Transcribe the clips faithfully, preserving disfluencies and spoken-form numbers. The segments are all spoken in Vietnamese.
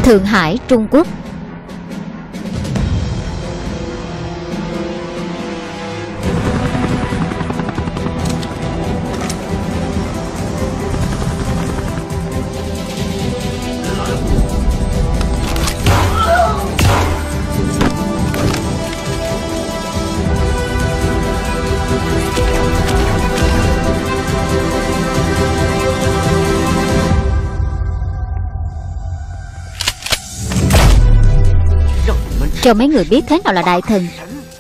Thượng Hải, Trung Quốc. Cho mấy người biết thế nào là đại thần.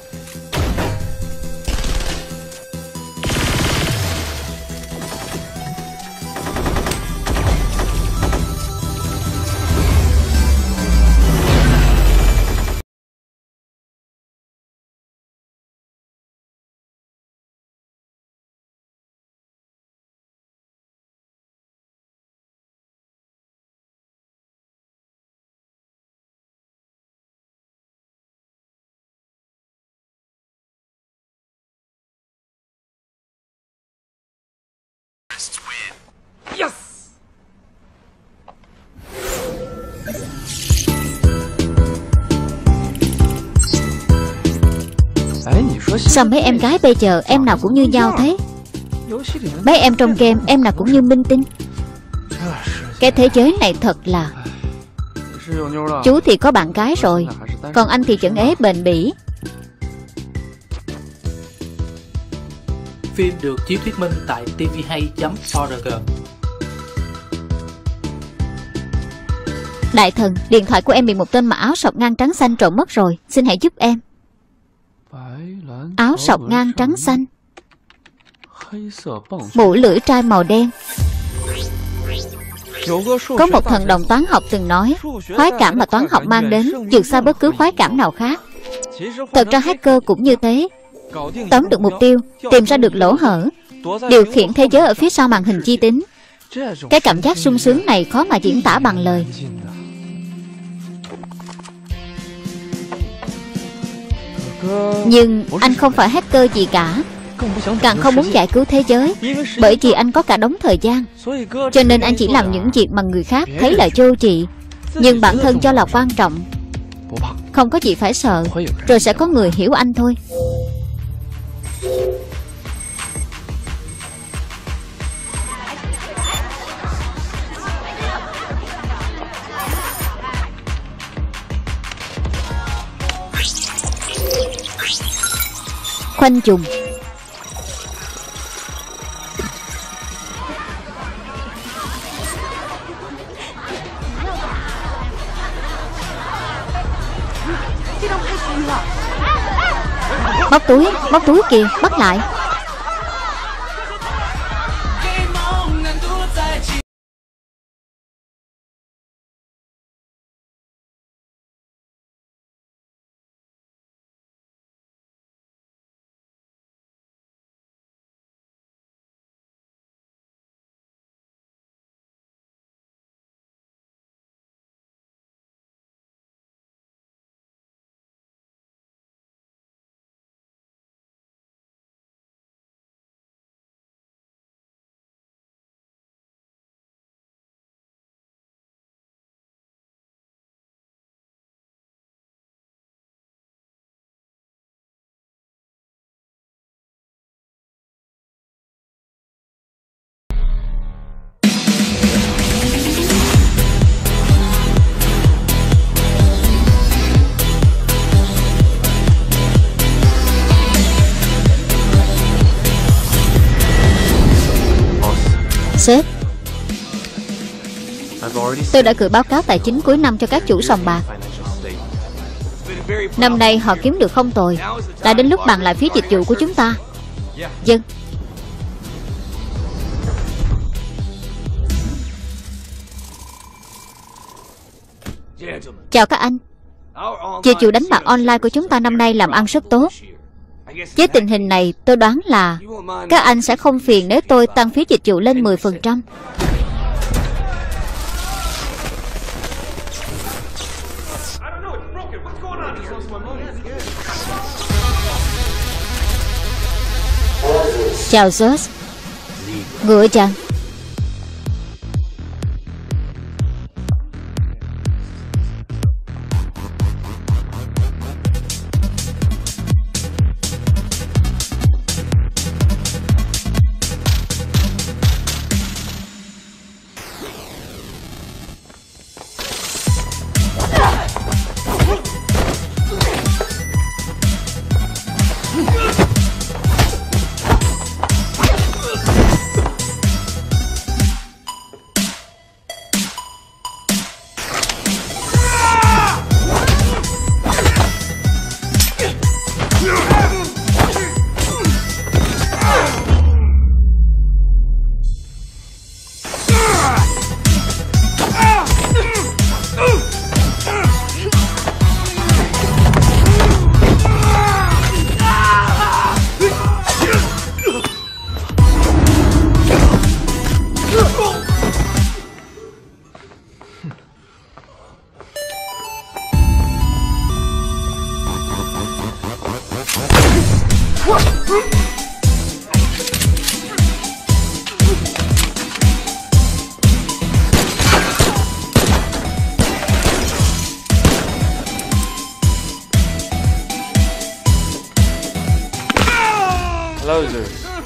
Sao mấy em gái bây giờ em nào cũng như nhau thế? Mấy em trong game em nào cũng như minh tinh. Cái thế giới này thật là... Chú thì có bạn gái rồi, còn anh thì chẩn ế bền bỉ. Phim được chiếu thuyết minh tại t v hai chấm org. Đại thần, điện thoại của em bị một tên mặc áo sọc ngang trắng xanh trộm mất rồi. Xin hãy giúp em. Áo sọc ngang trắng xanh, mũ lưỡi trai màu đen. Có một thần đồng toán học từng nói, khoái cảm mà toán học mang đến vượt xa bất cứ khoái cảm nào khác. Thật ra hacker cũng như thế. Tóm được mục tiêu, tìm ra được lỗ hở, điều khiển thế giới ở phía sau màn hình chi tính. Cái cảm giác sung sướng này khó mà diễn tả bằng lời. Nhưng anh không phải hacker gì cả, càng không muốn giải cứu thế giới, bởi vì anh có cả đống thời gian. Cho nên anh chỉ làm những việc mà người khác thấy là vô trị, nhưng bản thân cho là quan trọng. Không có gì phải sợ, rồi sẽ có người hiểu anh thôi. Khoanh trùng. Móc túi, móc túi kìa, bắt lại. Sếp, tôi đã gửi báo cáo tài chính cuối năm cho các chủ sòng bạc. Năm nay họ kiếm được không tồi. Đã đến lúc bàn lại phí dịch vụ của chúng ta. Vâng. Chào các anh. Dịch vụ đánh bạc online của chúng ta năm nay làm ăn rất tốt. Với tình hình này, tôi đoán là các anh sẽ không phiền nếu tôi tăng phí dịch vụ lên mười phần trăm. Chào George. Ngựa chàng.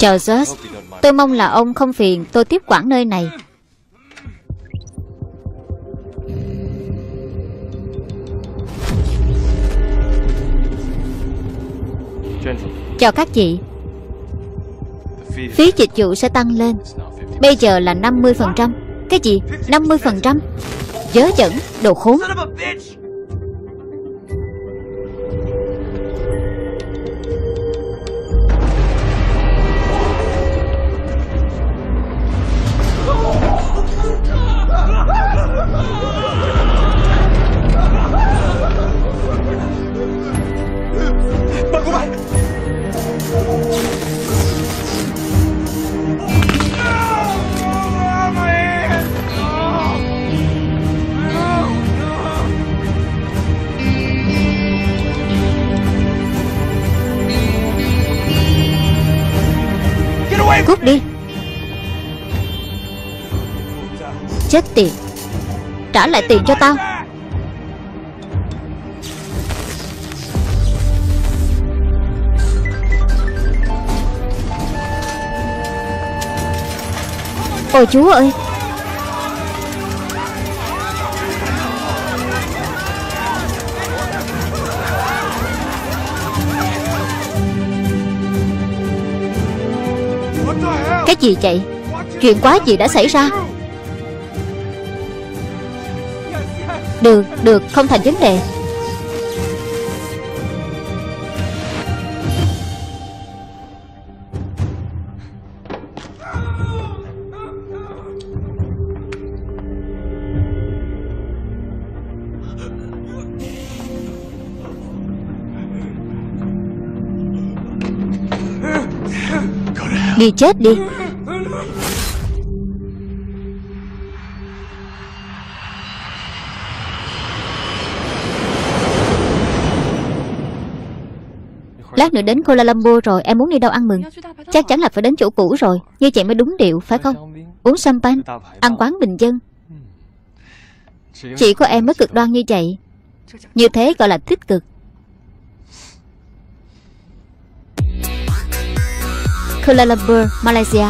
Chào George, tôi mong là ông không phiền tôi tiếp quản nơi này. Chào các chị. Phí dịch vụ sẽ tăng lên. Bây giờ là năm mươi phần trăm. Cái gì? năm mươi phần trăm? Dớ dẫn, đồ khốn. Cút đi. Chết tiệt. Trả lại tiền cho tao. Ôi chúa ơi. Cái gì vậy? Chuyện quá gì đã xảy ra? Được, được, không thành vấn đề. Đi chết đi. Lát nữa đến Kuala Lumpur rồi, em muốn đi đâu ăn mừng? Chắc chắn là phải đến chỗ cũ rồi. Như vậy mới đúng điệu, phải không? Uống champagne, ăn quán bình dân. Chỉ có em mới cực đoan như vậy. Như thế gọi là tích cực. Kuala Lumpur, Malaysia.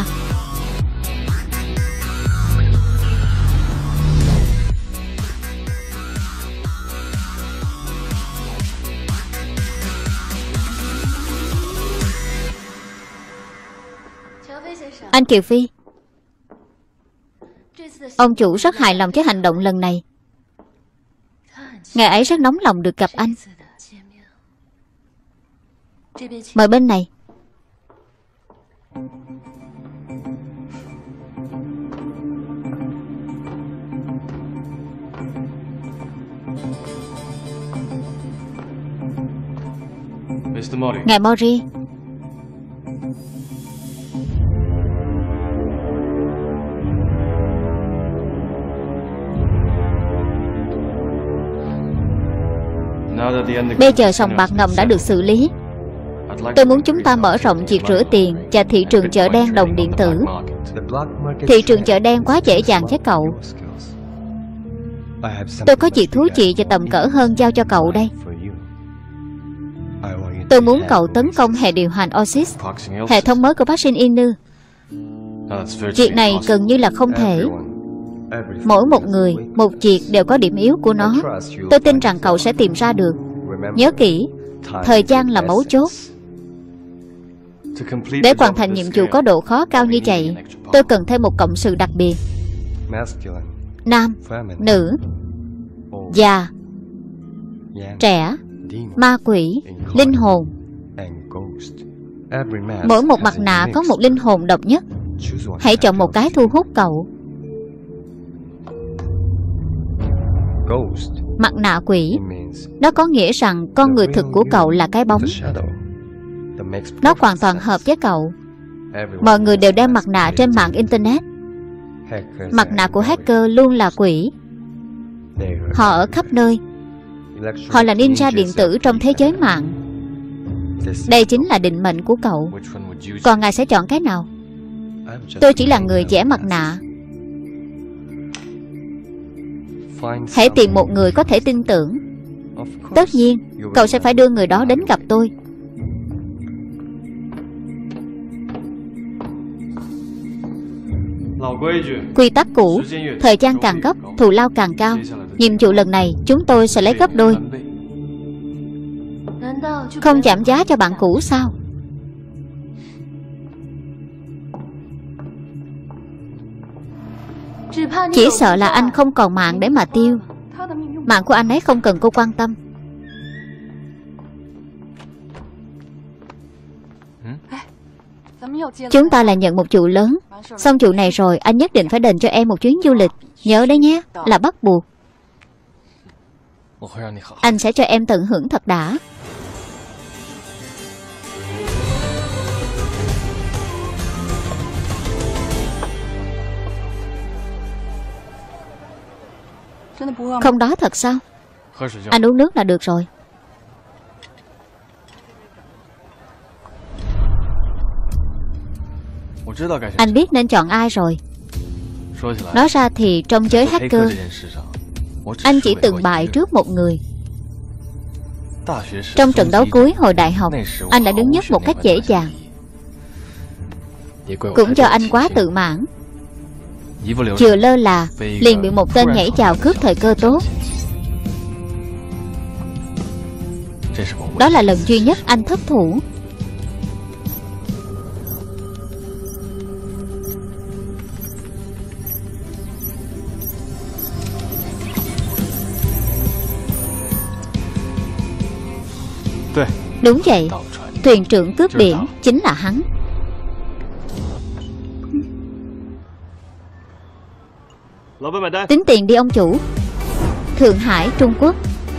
Anh Kiều Phi, ông chủ rất hài lòng với hành động lần này. Ngài ấy rất nóng lòng được gặp anh. Mời bên này. Ngài Mori. Bây giờ sòng bạc ngầm đã được xử lý. Tôi muốn chúng ta mở rộng việc rửa tiền và thị trường chợ đen đồng điện tử. Thị trường chợ đen quá dễ dàng với cậu. Tôi có chuyện thú vị và tầm cỡ hơn giao cho cậu đây. Tôi muốn cậu tấn công hệ điều hành Oasis, hệ thống mới của Park Shin Inu. Việc này gần như là không thể. Mỗi một người, một việc đều có điểm yếu của nó. Tôi tin rằng cậu sẽ tìm ra được. Nhớ kỹ, thời gian là mấu chốt. Để hoàn thành nhiệm vụ có độ khó cao như vậy, tôi cần thêm một cộng sự đặc biệt. Nam, nữ, già, trẻ, ma quỷ, linh hồn. Mỗi một mặt nạ có một linh hồn độc nhất. Hãy chọn một cái thu hút cậu. Mặt nạ quỷ, nó có nghĩa rằng con người thực của cậu là cái bóng. Nó hoàn toàn hợp với cậu. Mọi người đều đeo mặt nạ trên mạng Internet. Mặt nạ của hacker luôn là quỷ. Họ ở khắp nơi. Họ là ninja điện tử trong thế giới mạng. Đây chính là định mệnh của cậu. Còn ngài sẽ chọn cái nào? Tôi chỉ là người vẽ mặt nạ. Hãy tìm một người có thể tin tưởng. Tất nhiên, cậu sẽ phải đưa người đó đến gặp tôi. Quy tắc cũ, thời gian càng gấp, thù lao càng cao. Nhiệm vụ lần này chúng tôi sẽ lấy gấp đôi. Không giảm giá cho bạn cũ sao? Chỉ sợ là anh không còn mạng để mà tiêu. Mạng của anh ấy không cần cô quan tâm. Chúng ta là nhận một vụ lớn. Xong vụ này rồi anh nhất định phải đền cho em một chuyến du lịch. Nhớ đấy nhé, là bắt buộc. Anh sẽ cho em tận hưởng thật đã. Không đói thật sao? Anh uống nước là được rồi. Anh biết nên chọn ai rồi. Nói ra thì trong giới hacker, anh chỉ từng bại trước một người. Trong trận đấu cuối hồi đại học, anh đã đứng nhất một cách dễ dàng. Cũng do anh quá tự mãn, vừa lơ là liền bị một tên nhảy vào cướp thời cơ tốt. Đó là lần duy nhất anh thất thủ. Đúng vậy, thuyền trưởng cướp biển chính là hắn. Tính tiền đi ông chủ. Thượng Hải, Trung Quốc.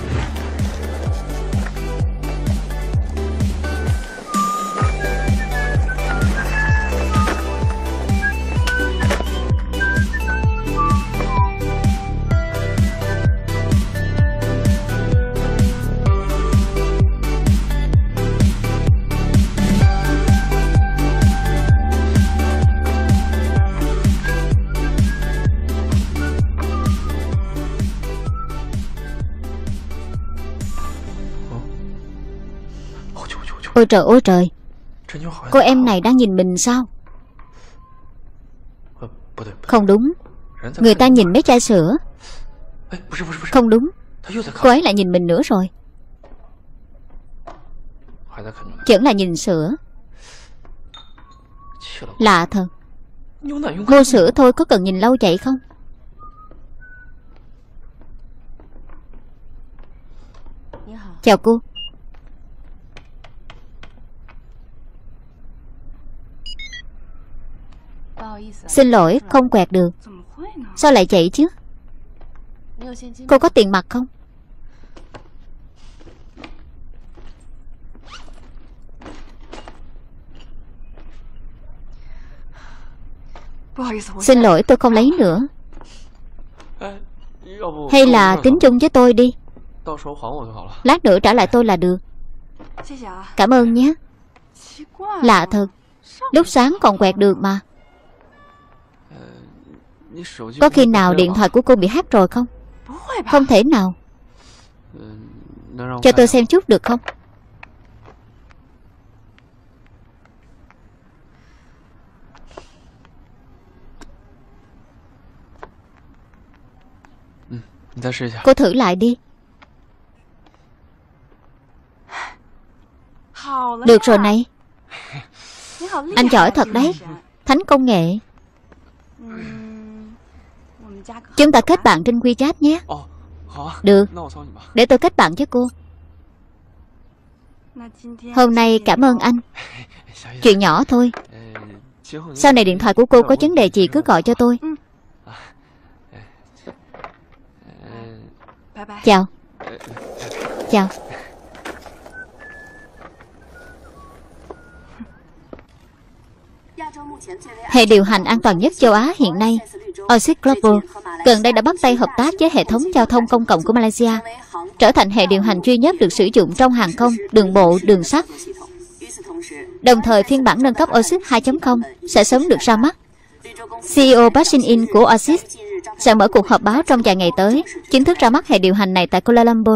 Ôi trời ôi trời, cô em này đang nhìn mình sao? Không đúng, người ta nhìn mấy chai sữa. Không đúng, cô ấy lại nhìn mình nữa rồi. Vẫn là nhìn sữa. Lạ thật. Mua sữa thôi có cần nhìn lâu vậy không? Chào cô. Xin lỗi, không quẹt được. Sao lại vậy chứ? Cô có tiền mặt không? Xin lỗi, tôi không lấy nữa. Hay là tính chung với tôi đi. Lát nữa trả lại tôi là được. Cảm ơn nhé. Lạ thật, lúc sáng còn quẹt được mà. Có khi nào điện thoại của cô bị hack rồi không? Không thể nào. Cho tôi xem chút được không? Cô thử lại đi. Được rồi này. Anh giỏi thật đấy. Thánh công nghệ. Chúng ta kết bạn trên WeChat nhé. Được, để tôi kết bạn với cô. Hôm nay cảm ơn anh. Chuyện nhỏ thôi. Sau này điện thoại của cô có vấn đề gì cứ gọi cho tôi. Chào. Chào. Hệ điều hành an toàn nhất châu Á hiện nay, Oasis Global, gần đây đã bắt tay hợp tác với hệ thống giao thông công cộng của Malaysia, trở thành hệ điều hành duy nhất được sử dụng trong hàng không, đường bộ, đường sắt. Đồng thời, phiên bản nâng cấp Oasis hai chấm không sẽ sớm được ra mắt. xê e ô Park Shin-in của Oasis sẽ mở cuộc họp báo trong vài ngày tới, chính thức ra mắt hệ điều hành này tại Kuala Lumpur.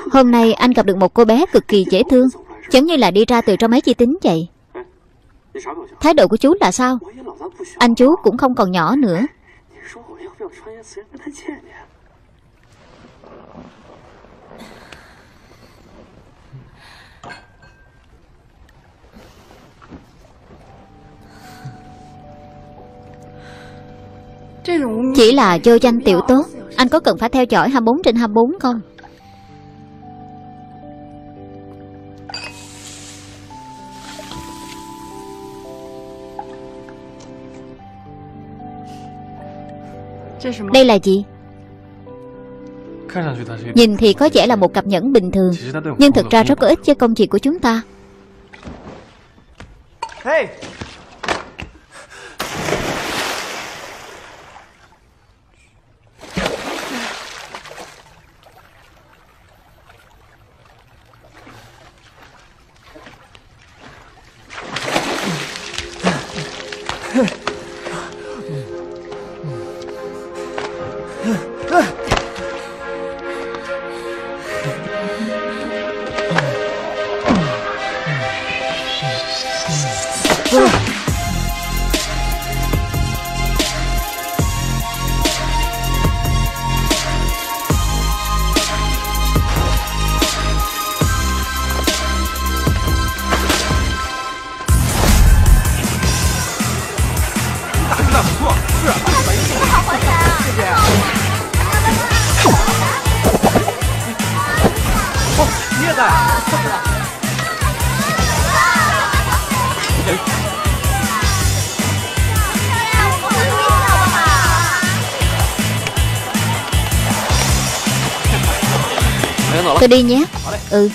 Hôm nay anh gặp được một cô bé cực kỳ dễ thương, giống như là đi ra từ trong máy vi tính vậy. Thái độ của chú là sao? Anh chú cũng không còn nhỏ nữa. Chỉ là vô danh tiểu tốt, anh có cần phải theo dõi hai mươi bốn trên hai mươi bốn không? Đây là gì? Nhìn thì có vẻ là một cặp nhẫn bình thường, nhưng thực ra rất có ích cho công việc của chúng ta. Tôi đi nhé. Ừ.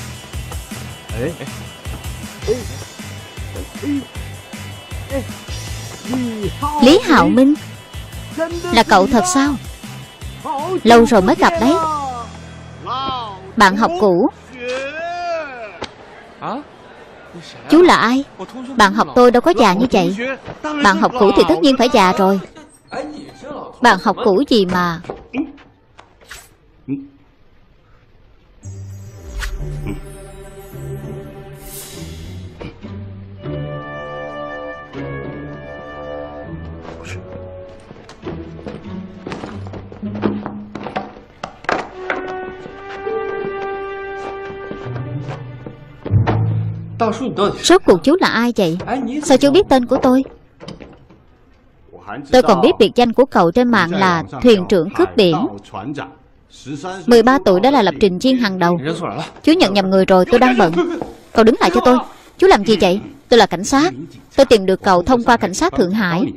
Lý Hạo Minh, là cậu thật sao? Lâu rồi mới gặp đấy. Bạn học cũ. Chú là ai? Bạn học tôi đâu có già như vậy. Bạn học cũ thì tất nhiên phải già rồi. Bạn học cũ gì mà. Rốt cuộc chú là ai vậy? Sao chú biết tên của tôi? Tôi còn biết biệt danh của cậu trên mạng là thuyền trưởng cướp biển. Mười ba tuổi đã là lập trình viên hàng đầu. Chú nhận nhầm người rồi, tôi đang bận. Cậu đứng lại cho tôi. Chú làm gì vậy? Tôi là cảnh sát. Tôi tìm được cậu thông qua cảnh sát Thượng Hải.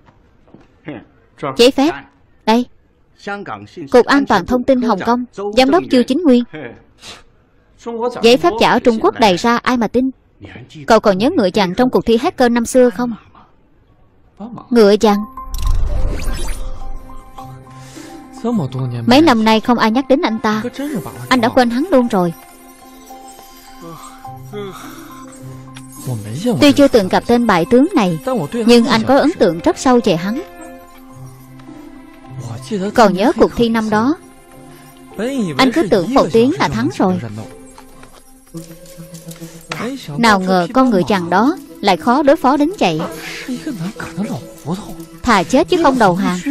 Giấy phép. Đây. Cục An toàn thông tin Hồng Kông. Giám đốc Chu Chính Nguyên. Giấy phép giả ở Trung Quốc đầy ra, ai mà tin. Cậu còn nhớ ngựa chằn trong cuộc thi hacker năm xưa không? Ngựa chằn. Mấy năm nay không ai nhắc đến anh ta. Anh đã quên hắn luôn rồi. Tuy chưa từng gặp tên bại tướng này, nhưng anh có ấn tượng rất sâu về hắn. Còn nhớ cuộc thi năm đó, anh cứ tưởng một tiếng là thắng rồi. Nào ngờ con ngựa chằn đó lại khó đối phó đến vậy. Thà chết chứ không đầu hàng.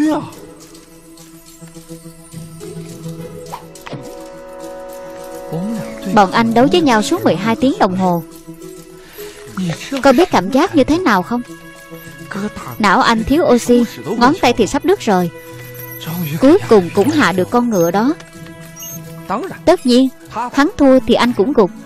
Bọn anh đấu với nhau suốt mười hai tiếng đồng hồ. Có biết cảm giác như thế nào không? Não anh thiếu oxy, ngón tay thì sắp đứt rồi. Cuối cùng cũng hạ được con ngựa đó. Tất nhiên, hắn thua thì anh cũng gục.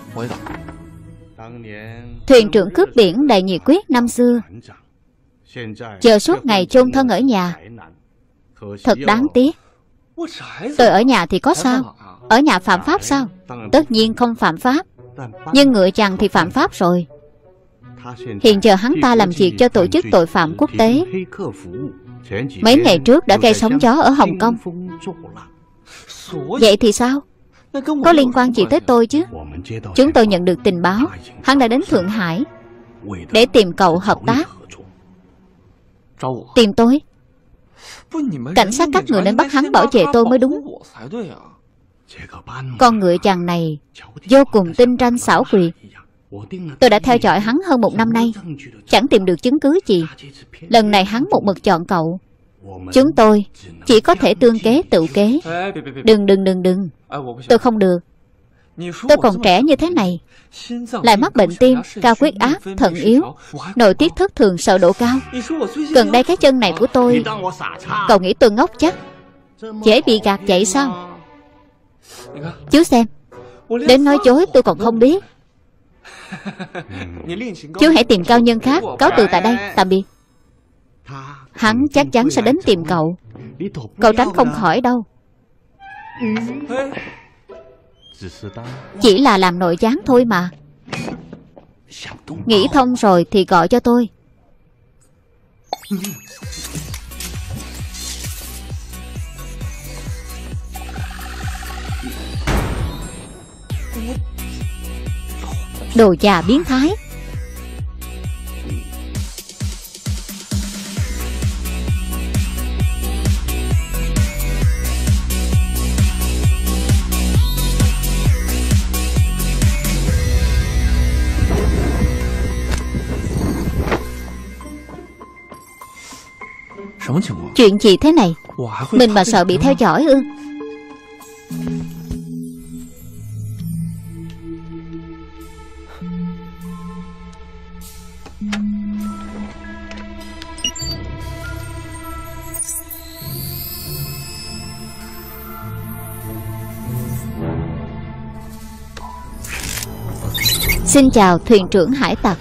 Thuyền trưởng cướp biển đầy nhiệt quyết năm xưa, giờ suốt ngày chôn thân ở nhà. Thật đáng tiếc. Tôi ở nhà thì có sao? Ở nhà phạm pháp sao? Tất nhiên không phạm pháp. Nhưng ngựa chằn thì phạm pháp rồi. Hiện giờ hắn ta làm việc cho tổ chức tội phạm quốc tế. Mấy ngày trước đã gây sóng gió ở Hồng Kông. Vậy thì sao? Có liên quan gì tới tôi chứ? Chúng tôi nhận được tình báo hắn đã đến Thượng Hải để tìm cậu hợp tác. Tìm tôi? Cảnh sát các người nên bắt hắn bảo vệ tôi mới đúng. Con ngựa chàng này vô cùng tinh ranh xảo quyệt. Tôi đã theo dõi hắn hơn một năm nay, chẳng tìm được chứng cứ gì. Lần này hắn một mực chọn cậu. Chúng tôi chỉ có thể tương kế tự kế. Đừng đừng đừng đừng Tôi không được. Tôi còn trẻ như thế này, lại mắc bệnh tim, cao huyết áp, thận yếu, nội tiết thất thường, sợ độ cao. Gần đây cái chân này của tôi, cậu nghĩ tôi ngốc chắc? Dễ bị gạt vậy sao? Chú xem, đến nói dối tôi còn không biết. Chú hãy tìm cao nhân khác. Cáo từ tại đây, tạm biệt. Hắn chắc chắn sẽ đến tìm cậu. Cậu tránh không khỏi đâu. Chỉ là làm nội gián thôi mà. Nghĩ thông rồi thì gọi cho tôi. Đồ già biến thái. Chuyện gì thế này? Mình mà sợ bị theo dõi ư? Xin chào thuyền trưởng hải tặc.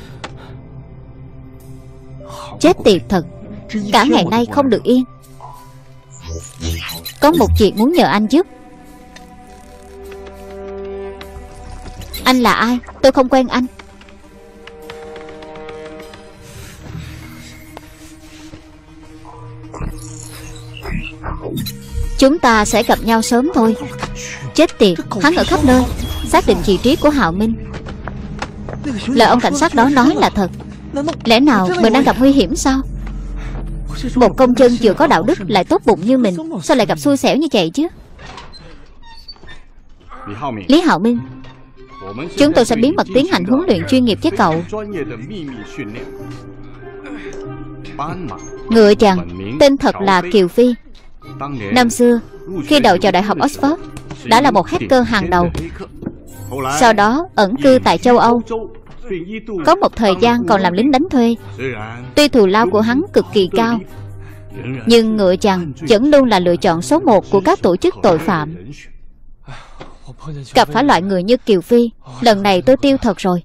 Chết tiệt thật, cả ngày nay không được yên. Có một việc muốn nhờ anh giúp. Anh là ai? Tôi không quen anh. Chúng ta sẽ gặp nhau sớm thôi. Chết tiệt, hắn ở khắp nơi, xác định vị trí của Hạo Minh. Lời ông cảnh sát đó nói là thật. Lẽ nào mình đang gặp nguy hiểm sao? Một công dân vừa có đạo đức lại tốt bụng như mình, sao lại gặp xui xẻo như vậy chứ? Lý Hạo Minh, chúng tôi sẽ bí mật tiến hành huấn luyện chuyên nghiệp với cậu. Ngựa chàng tên thật là Kiều Phi. Năm xưa khi đậu vào Đại học Oxford đã là một hacker hàng đầu. Sau đó ẩn cư tại châu Âu. Có một thời gian còn làm lính đánh thuê. Tuy thù lao của hắn cực kỳ cao, nhưng ngựa chàng vẫn luôn là lựa chọn số một của các tổ chức tội phạm. Gặp phải loại người như Kiều Phi, lần này tôi tiêu thật rồi.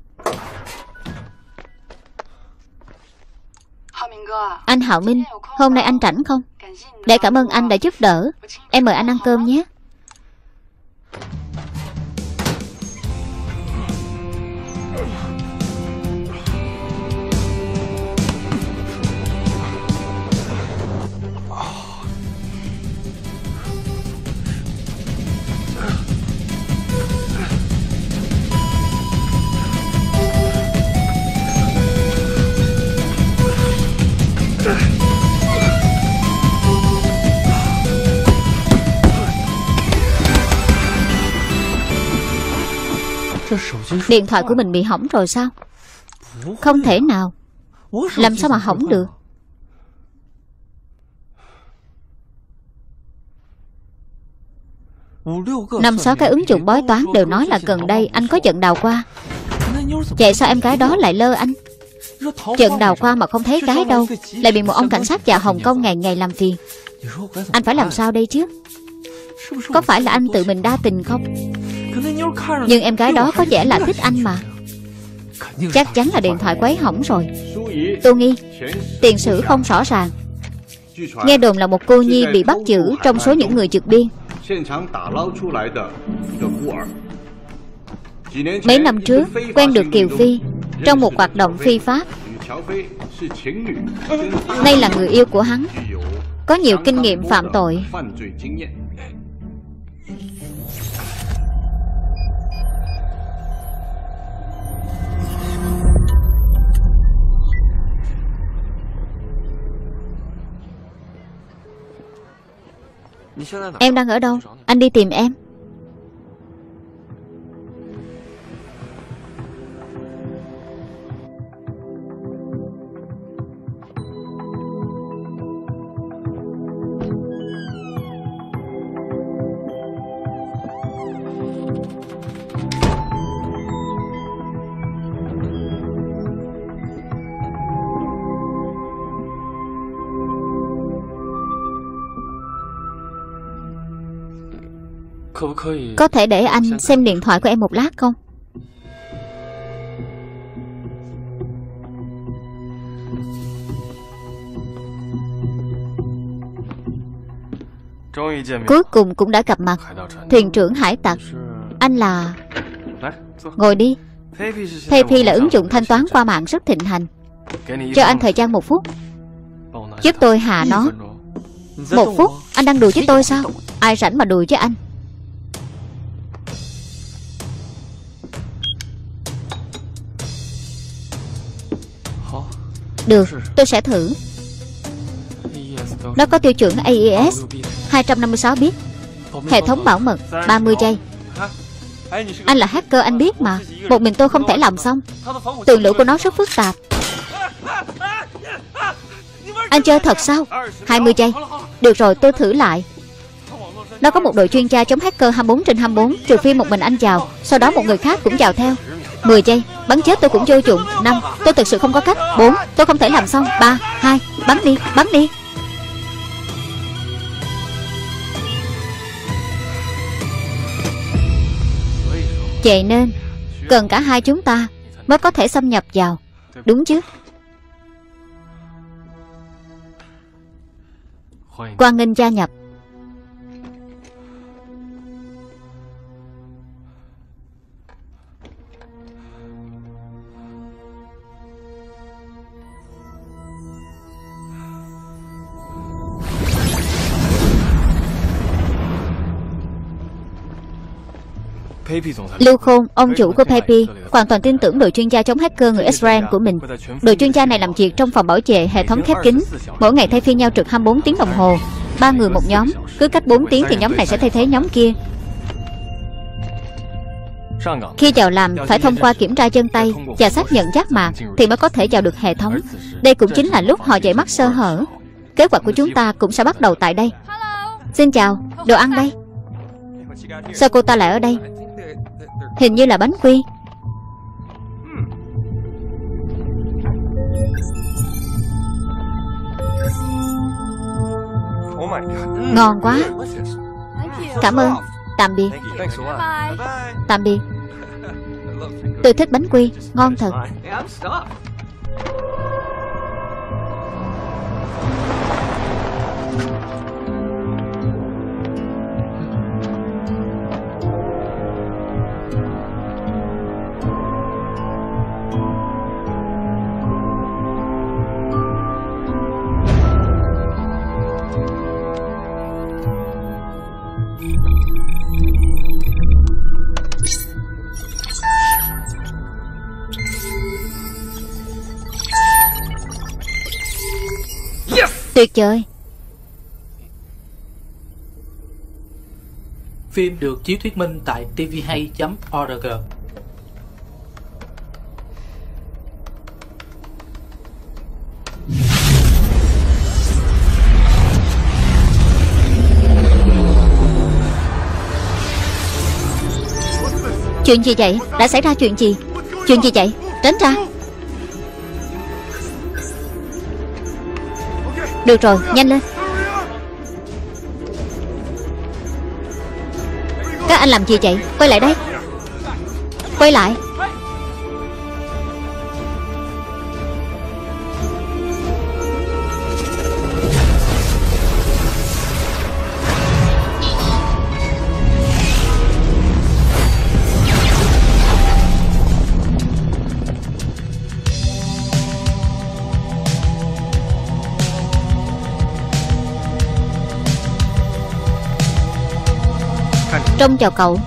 Anh Hạo Minh, hôm nay anh rảnh không? Để cảm ơn anh đã giúp đỡ, em mời anh ăn cơm nhé. Điện thoại của mình bị hỏng rồi sao? Không thể nào. Làm sao mà hỏng được? Năm sáu cái ứng dụng bói toán đều nói là gần đây anh có trận đào qua. Vậy sao em gái đó lại lơ anh? Trận đào qua mà không thấy cái đâu, lại bị một ông cảnh sát già Hồng Kông ngày ngày làm phiền. Anh phải làm sao đây chứ? Có phải là anh tự mình đa tình không? Nhưng em gái đó có vẻ là thích anh mà. Chắc chắn là điện thoại quấy hỏng rồi. Tô Nghi, tiền sử không rõ ràng. Nghe đồn là một cô nhi bị bắt giữ trong số những người vượt biên. Mấy năm trước quen được Kiều Phi trong một hoạt động phi pháp. Đây là người yêu của hắn, có nhiều kinh nghiệm phạm tội. Em đang ở đâu? Anh đi tìm em. Có thể để anh xem điện thoại của em một lát không? Cuối cùng cũng đã gặp mặt. Thuyền trưởng hải tặc. Anh là... Ngồi đi. PayPay là ứng dụng thanh toán qua mạng rất thịnh hành. Cho anh thời gian một phút, giúp tôi hạ nó. Một phút? Anh đang đùa với tôi sao? Ai rảnh mà đùa với anh? Được, tôi sẽ thử. Nó có tiêu chuẩn a e ét hai trăm năm mươi sáu bit. Hệ thống bảo mật ba mươi giây. Anh là hacker anh biết mà. Một mình tôi không thể làm xong. Tường lửa của nó rất phức tạp. Anh chơi thật sao? hai mươi giây. Được rồi, tôi thử lại. Nó có một đội chuyên gia chống hacker hai mươi bốn trên hai mươi bốn. Trừ phi một mình anh vào, sau đó một người khác cũng vào theo. Mười giây. Bắn chết tôi cũng vô dụng. Năm. Tôi thực sự không có cách. Bốn. Tôi không thể làm xong. Ba. Hai. Bắn đi, bắn đi. Vậy nên cần cả hai chúng ta mới có thể xâm nhập vào, đúng chứ? Hoan nghênh gia nhập. Lưu Khôn, ông chủ của PayPay, hoàn toàn tin tưởng đội chuyên gia chống hacker người Israel của mình. Đội chuyên gia này làm việc trong phòng bảo vệ hệ thống khép kín, mỗi ngày thay phiên nhau trực hai mươi bốn tiếng đồng hồ, ba người một nhóm. Cứ cách bốn tiếng thì nhóm này sẽ thay thế nhóm kia. Khi vào làm phải thông qua kiểm tra chân tay và xác nhận giác mạc thì mới có thể vào được hệ thống. Đây cũng chính là lúc họ dậy mắt sơ hở. Kế hoạch của chúng ta cũng sẽ bắt đầu tại đây. Xin chào, đồ ăn đây. Sao cô ta lại ở đây? Hình như là bánh quy. Ngon quá. Cảm ơn. Tạm biệt. Tạm biệt. Tôi thích bánh quy, ngon thật. Tuyệt vời. Phim được chiếu thuyết minh tại t v hai chấm org. Chuyện gì vậy? Đã xảy ra chuyện gì? Chuyện gì vậy? Tránh ra. Được rồi, nhanh lên. Các anh làm gì vậy? Quay lại đây. Quay lại. Trông chào cậu.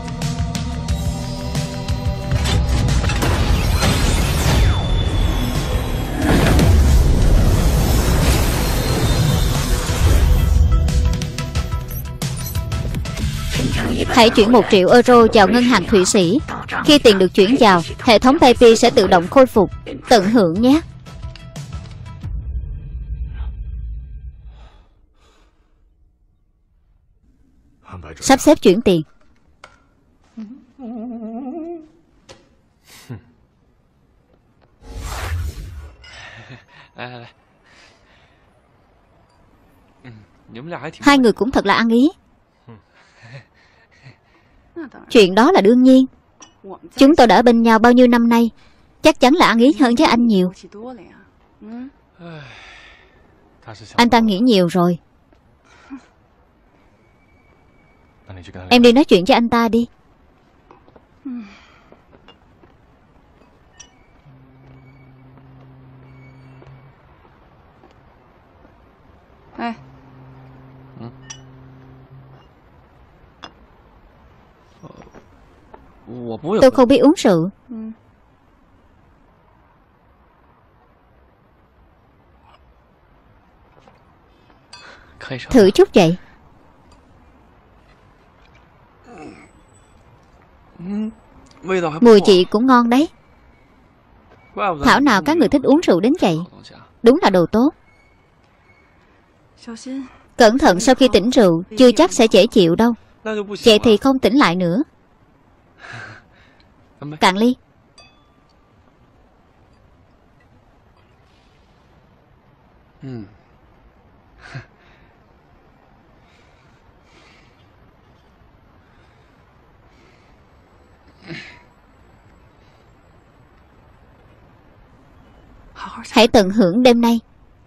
Hãy chuyển một triệu euro vào ngân hàng Thụy Sĩ. Khi tiền được chuyển vào, hệ thống PayPay sẽ tự động khôi phục. Tận hưởng nhé. Sắp xếp chuyển tiền. Hai người cũng thật là ăn ý. Chuyện đó là đương nhiên. Chúng tôi đã ở bên nhau bao nhiêu năm nay, chắc chắn là ăn ý hơn với anh nhiều. Anh ta nghĩ nhiều rồi. Em đi nói chuyện với anh ta đi. Tôi không biết uống rượu. Thử chút vậy. Mùi chị cũng ngon đấy. Thảo nào các người thích uống rượu đến vậy. Đúng là đồ tốt. Cẩn thận, sau khi tỉnh rượu chưa chắc sẽ dễ chịu đâu. Vậy thì không tỉnh lại nữa. Cạn ly. Hãy tận hưởng đêm nay.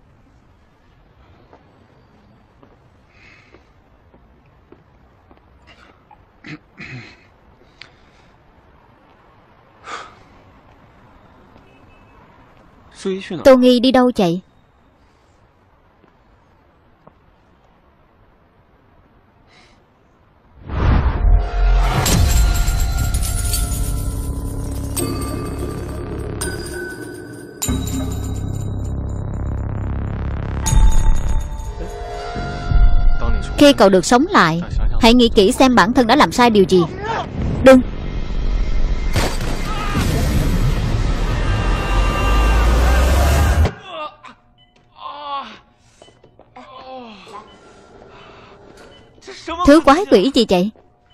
Tô Nghi đi đâu chạy? Khi cậu được sống lại, hãy nghĩ kỹ xem bản thân đã làm sai điều gì. Đừng. Thứ quái quỷ gì vậy?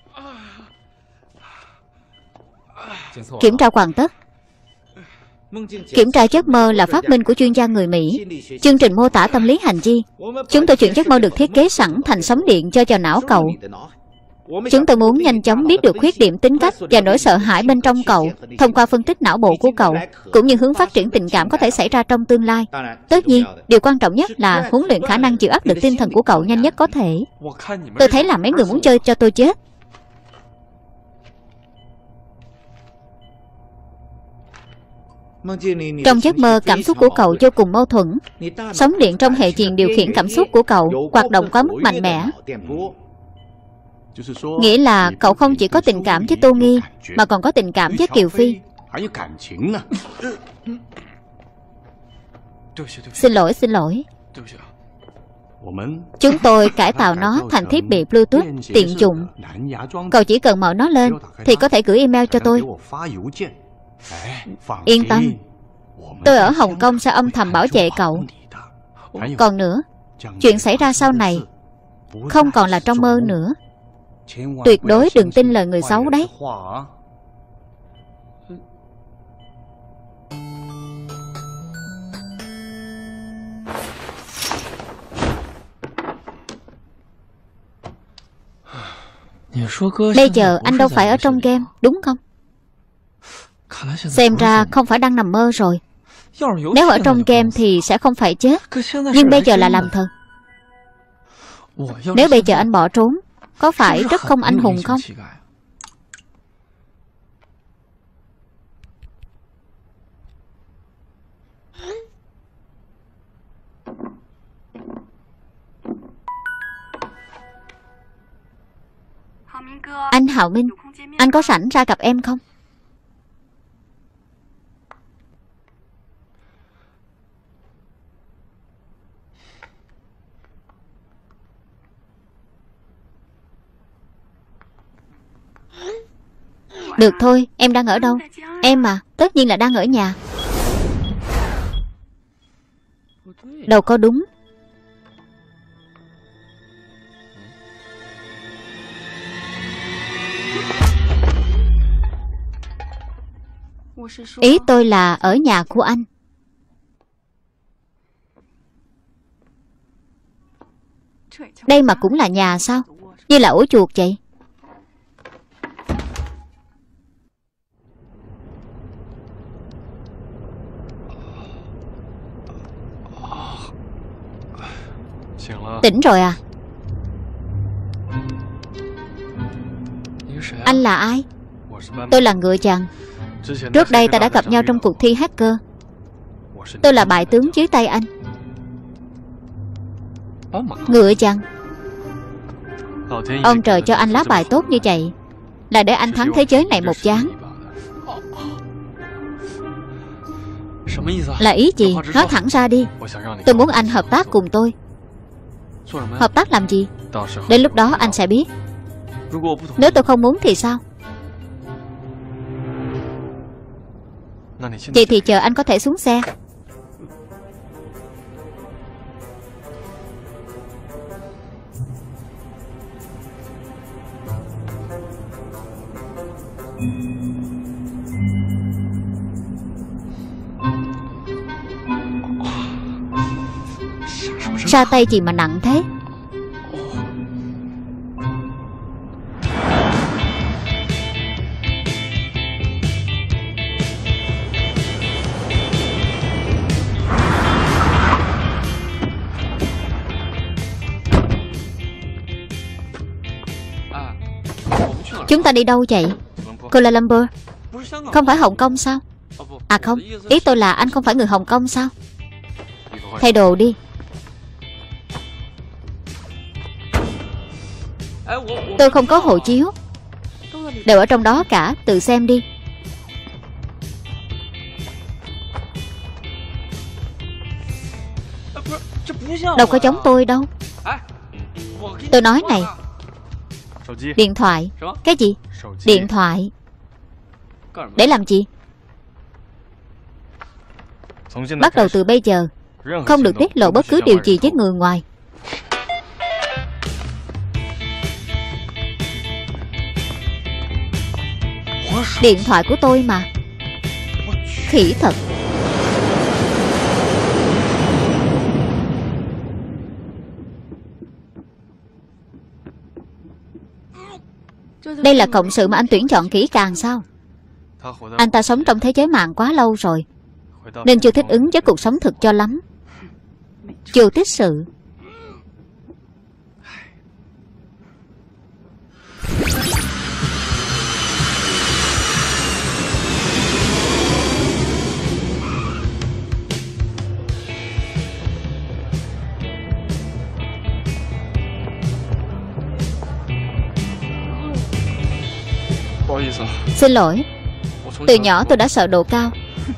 Kiểm tra hoàn tất. Kiểm tra giấc mơ là phát minh của chuyên gia người Mỹ. Chương trình mô tả tâm lý hành vi. Chúng tôi chuyển giấc mơ được thiết kế sẵn thành sóng điện cho vào não cậu. Chúng tôi muốn nhanh chóng biết được khuyết điểm tính cách và nỗi sợ hãi bên trong cậu thông qua phân tích não bộ của cậu, cũng như hướng phát triển tình cảm có thể xảy ra trong tương lai. Tất nhiên, điều quan trọng nhất là huấn luyện khả năng chịu áp lực tinh thần của cậu nhanh nhất có thể. Tôi thấy là mấy người muốn chơi cho tôi chết. Trong giấc mơ, cảm xúc của cậu vô cùng mâu thuẫn. Sóng điện trong hệ truyền điều khiển cảm xúc của cậu hoạt động quá mức mạnh mẽ. Nghĩa là cậu không chỉ có tình cảm với Tô Nghi, mà còn có tình cảm với Kiều Phi. Xin lỗi, xin lỗi. Chúng tôi cải tạo nó thành thiết bị Bluetooth tiện dụng. Cậu chỉ cần mở nó lên thì có thể gửi email cho tôi. Yên tâm, tôi ở Hồng Kông sẽ âm thầm bảo vệ cậu. Còn nữa, chuyện xảy ra sau này không còn là trong mơ nữa. Tuyệt đối đừng tin lời người xấu đấy. Bây giờ anh đâu phải ở trong game, đúng không? Xem ra không phải đang nằm mơ rồi. Nếu ở trong game thì sẽ không phải chết. Nhưng bây giờ là làm thật. Nếu bây giờ anh bỏ trốn, có phải rất không anh hùng không? Anh Hạo Minh, anh có rảnh ra gặp em không? Được thôi, em đang ở đâu? Em à, tất nhiên là đang ở nhà. Đâu có đúng. Ý tôi là ở nhà của anh. Đây mà cũng là nhà sao? Như là ổ chuột vậy. Tỉnh rồi à? Anh là ai? Tôi là Ngựa Chằn. Trước đây ta đã gặp nhau trong cuộc thi hacker. Tôi là bại tướng dưới tay anh. Ngựa Chằn. Ông trời cho anh lá bài tốt như vậy là để anh thắng thế giới này một ván. Là ý gì? Nói thẳng ra đi. Tôi muốn anh hợp tác cùng tôi. Hợp tác làm gì? Đến lúc đó anh sẽ biết. Nếu tôi không muốn thì sao? Vậy thì chờ anh có thể xuống xe. Ra tay gì mà nặng thế? Chúng ta đi đâu vậy? Kuala Lumpur. Không phải Hồng Kông sao? À không, ý tôi là anh không phải người Hồng Kông sao? Thay đồ đi. Tôi không có hộ chiếu. Đều ở trong đó cả, tự xem đi. Đâu có giống tôi đâu. Tôi nói này. Điện thoại. Cái gì? Điện thoại. Để làm gì? Bắt đầu từ bây giờ không được tiết lộ bất cứ điều gì với người ngoài. Điện thoại của tôi mà. Khỉ thật. Đây là cộng sự mà anh tuyển chọn kỹ càng sao? Anh ta sống trong thế giới mạng quá lâu rồi, nên chưa thích ứng với cuộc sống thực cho lắm. Chưa tích sự. Xin lỗi. Từ nhỏ tôi đã sợ độ cao.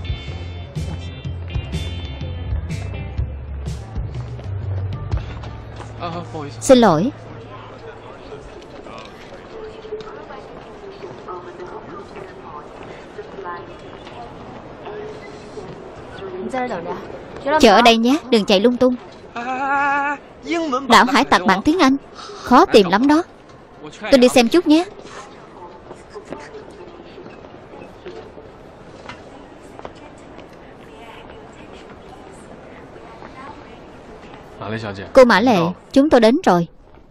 Xin lỗi. Chờ ở đây nhé, đừng chạy lung tung. Đảo hải tặc bản tiếng Anh khó tìm lắm đó. Tôi đi xem chút nhé. Cô Mã Lệ, chúng tôi đến rồi.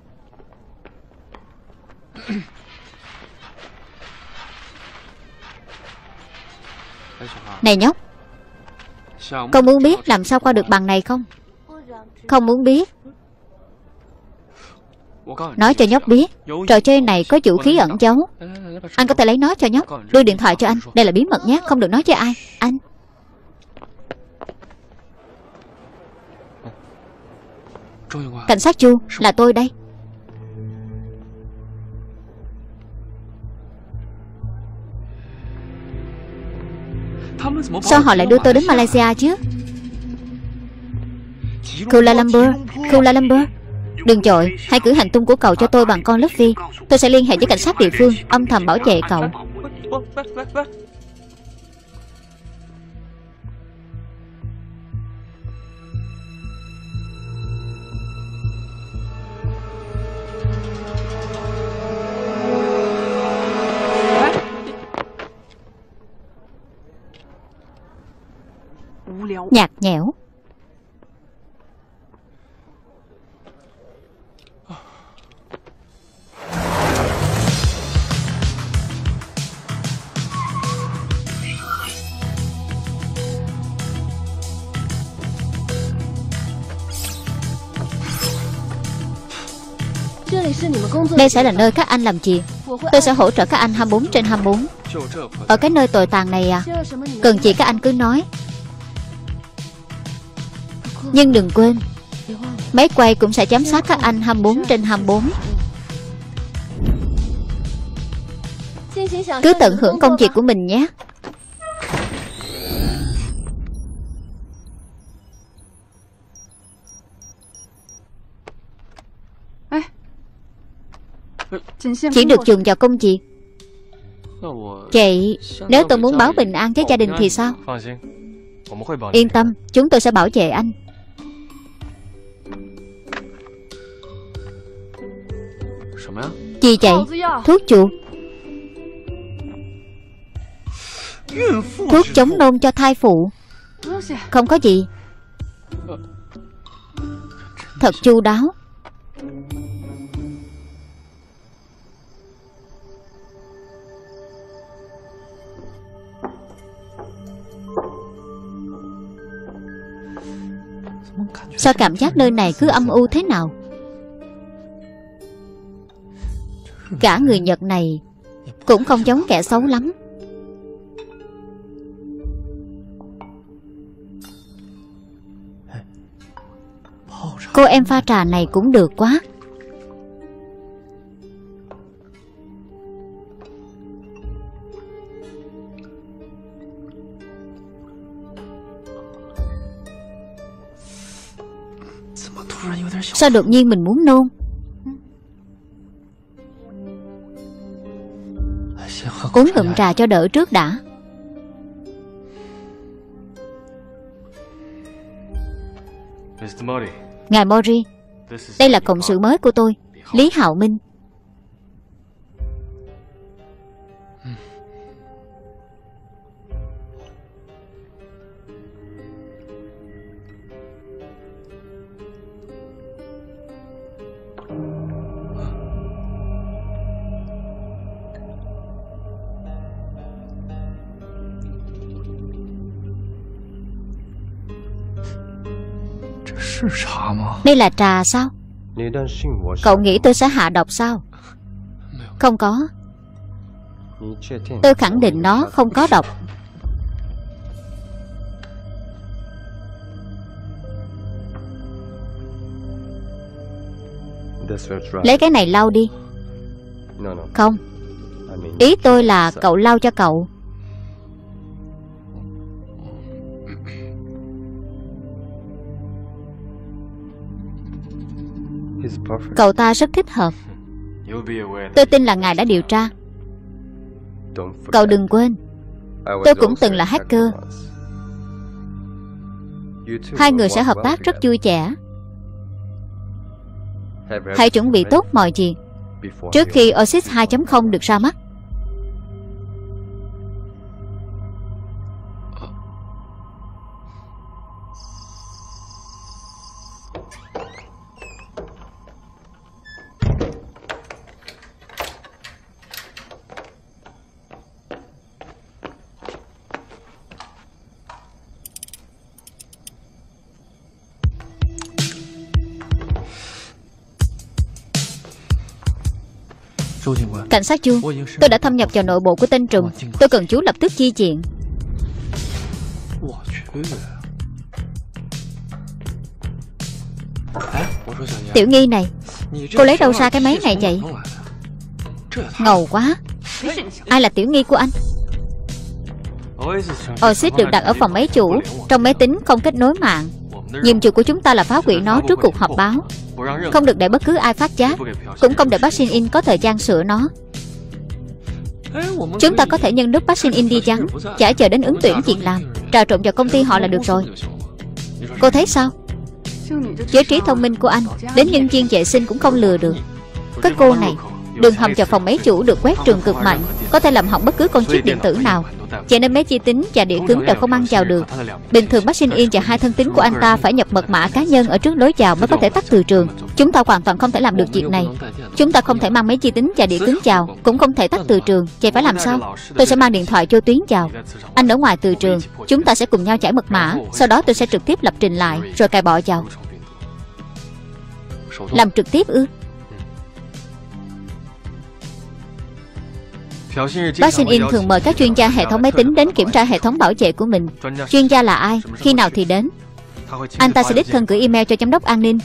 Này nhóc, con muốn biết làm sao qua được bằng này không? Không muốn biết. Nói cho nhóc biết, trò chơi này có vũ khí ẩn giấu. Anh có thể lấy nó cho nhóc. Đưa điện thoại cho anh. Đây là bí mật nhé, không được nói với ai. Anh. Cảnh sát Chu, là tôi đây. Sao họ lại đưa tôi đến Malaysia chứ? Kuala Lumpur, Kuala Lumpur. Đừng chội, hãy cử hành tung của cậu cho tôi bằng con Luffy. Tôi sẽ liên hệ với cảnh sát địa phương, âm thầm bảo vệ cậu. Nhạt nhẽo. Đây sẽ là nơi các anh làm việc. Tôi sẽ hỗ trợ các anh hai mươi bốn trên hai mươi bốn. Ở cái nơi tồi tàn này à? Cần gì các anh cứ nói. Nhưng đừng quên, máy quay cũng sẽ giám sát các anh hai mươi bốn trên hai mươi bốn. Cứ tận hưởng công việc của mình nhé. Chỉ được dùng vào công việc. Vậy nếu tôi muốn báo bình an với gia đình thì sao? Yên tâm, chúng tôi sẽ bảo vệ anh. Gì vậy? Thuốc chuột. Thuốc chống nôn cho thai phụ. Không có gì. Thật chu đáo. Sao cảm giác nơi này cứ âm u thế nào? Cả người Nhật này cũng không giống kẻ xấu lắm. Cô em pha trà này cũng được quá. Sao đột nhiên mình muốn nôn? Uống ngụm trà cho đỡ trước đã. Ngài Mori, đây là cộng sự mới của tôi, Lý Hạo Minh. Đây là trà sao? Cậu nghĩ tôi sẽ hạ độc sao? Không có. Tôi khẳng định nó không có độc. Lấy cái này lau đi. Không, ý tôi là cậu lau cho cậu. Cậu ta rất thích hợp. Tôi tin là ngài đã điều tra. Cậu đừng quên, tôi cũng từng là hacker. Hai người sẽ hợp tác rất vui vẻ. Hãy chuẩn bị tốt mọi chuyện trước khi Oasis hai chấm không được ra mắt. Cảnh sát Chu, tôi đã thâm nhập vào nội bộ của tên trùm. Tôi cần chú lập tức chi viện. Tiểu Nghi này, cô lấy đâu ra cái máy này vậy? Ngầu quá. Ai là Tiểu Nghi của anh? Oasis được đặt ở phòng máy chủ, trong máy tính không kết nối mạng. Nhiệm vụ của chúng ta là phá hủy nó trước cuộc họp báo. Không được để bất cứ ai phát giác, cũng không để Park Shin In có thời gian sửa nó. Chúng ta có thể nhân lúc Park Shin In đi vắng, chả chờ đến ứng tuyển việc làm, trà trộn vào công ty họ là được rồi. Cô thấy sao? Với trí thông minh của anh, đến nhân viên vệ sinh cũng không lừa được. Cái cô này, đường hầm vào phòng máy chủ được quét trường cực mạnh, có thể làm hỏng bất cứ con chip điện tử nào. Vậy nên máy vi tính và đĩa cứng đều không ăn vào được. Bình thường Park Shin In và hai thân tín của anh ta phải nhập mật mã cá nhân ở trước lối vào mới có thể tắt từ trường. Chúng ta hoàn toàn không thể làm được việc này. Chúng ta không thể mang máy vi tính và đĩa cứng vào, cũng không thể tắt từ trường. Vậy phải làm sao? Tôi sẽ mang điện thoại vô tuyến vào. Anh ở ngoài từ trường, chúng ta sẽ cùng nhau trải mật mã. Sau đó tôi sẽ trực tiếp lập trình lại, rồi cài bỏ vào. Làm trực tiếp ư? Bác Sinh In thường mời các chuyên gia hệ thống máy tính đến kiểm tra hệ thống bảo vệ của mình. Chuyên gia là ai, khi nào thì đến? Anh ta sẽ đích thân gửi email cho giám đốc an ninh.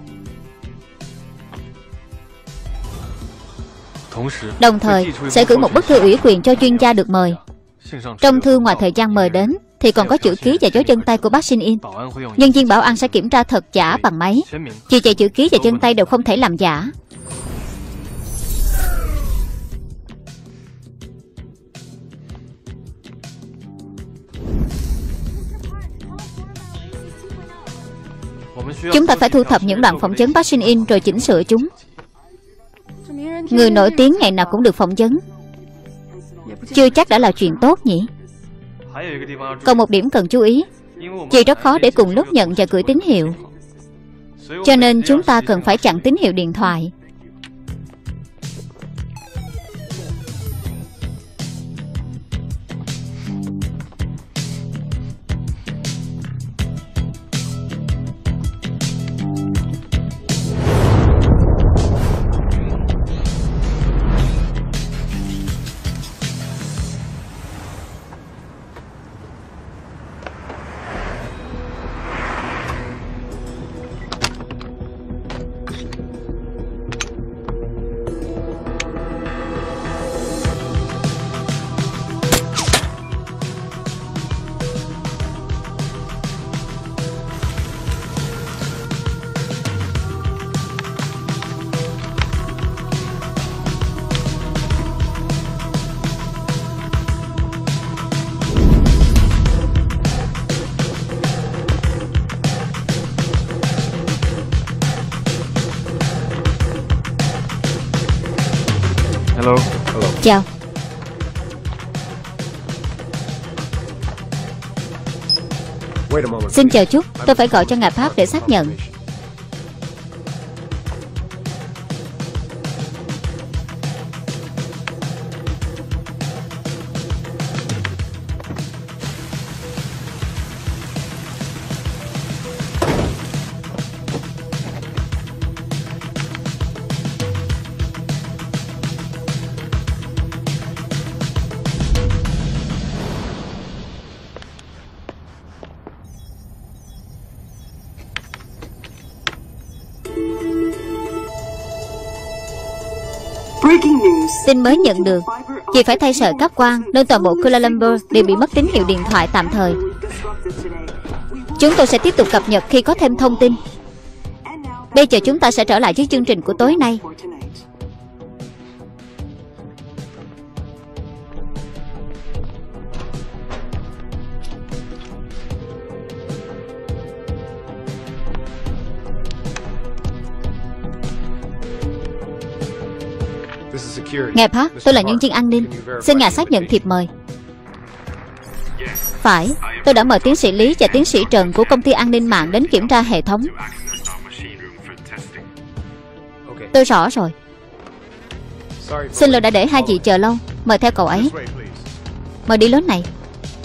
Đồng thời sẽ gửi một bức thư ủy quyền cho chuyên gia được mời. Trong thư ngoài thời gian mời đến thì còn có chữ ký và dấu chân tay của bác Sinh In. Nhân viên bảo an sẽ kiểm tra thật giả bằng máy. Chỉ vậy chữ ký và chân tay đều không thể làm giả. Chúng ta phải thu thập những đoạn phỏng vấn bác Sinh In rồi chỉnh sửa chúng. Người nổi tiếng ngày nào cũng được phỏng vấn, chưa chắc đã là chuyện tốt nhỉ. Còn một điểm cần chú ý, vì rất khó để cùng lúc nhận và gửi tín hiệu, cho nên chúng ta cần phải chặn tín hiệu điện thoại. Hello. Hello. Chào. Xin chờ chút, tôi phải gọi cho ngài Park để xác nhận. Tin mới nhận được, chị phải thay sợi cáp quang nên toàn bộ Kuala Lumpur đều bị mất tín hiệu điện thoại tạm thời. Chúng tôi sẽ tiếp tục cập nhật khi có thêm thông tin. Bây giờ chúng ta sẽ trở lại với chương trình của tối nay. Ngài Park, tôi là nhân viên an ninh. Xin ngài xác nhận thiệp mời. Phải, tôi đã mời tiến sĩ Lý và tiến sĩ Trần của công ty an ninh mạng đến kiểm tra hệ thống. Tôi rõ rồi. Xin lỗi đã để hai vị chờ lâu. Mời theo cậu ấy. Mời đi lối này.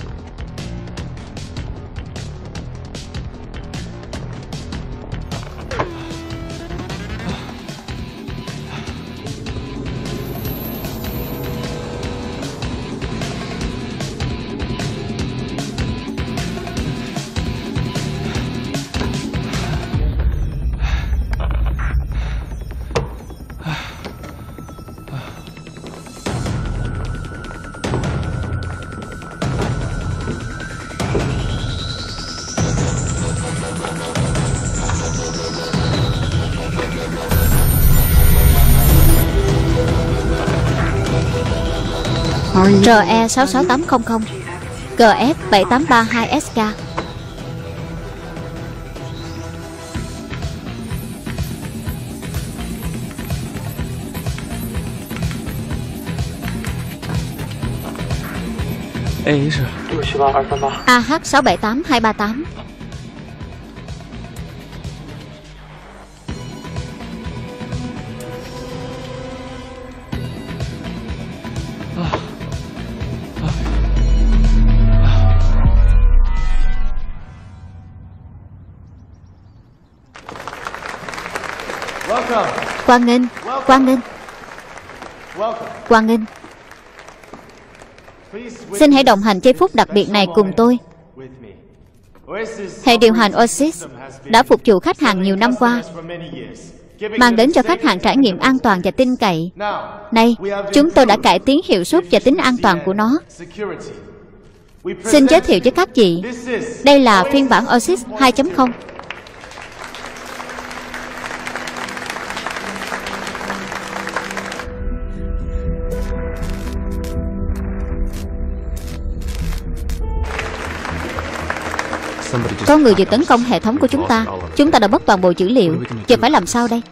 R E sáu sáu tám không không, G F bảy tám ba hai S K. A H sáu bảy tám hai ba tám. Quang Nghênh, Quang Nghênh, Quang Nghênh. Xin hãy đồng hành giây phút đặc biệt này cùng tôi. Hệ điều hành Oasis đã phục vụ khách hàng nhiều năm qua, mang đến cho khách hàng trải nghiệm an toàn và tin cậy. Nay, chúng tôi đã cải tiến hiệu suất và tính an toàn của nó. Xin giới thiệu với các vị, đây là phiên bản Oasis hai chấm không. Có người vừa tấn công hệ thống của chúng ta. Chúng ta đã mất toàn bộ dữ liệu. Giờ phải làm sao đây?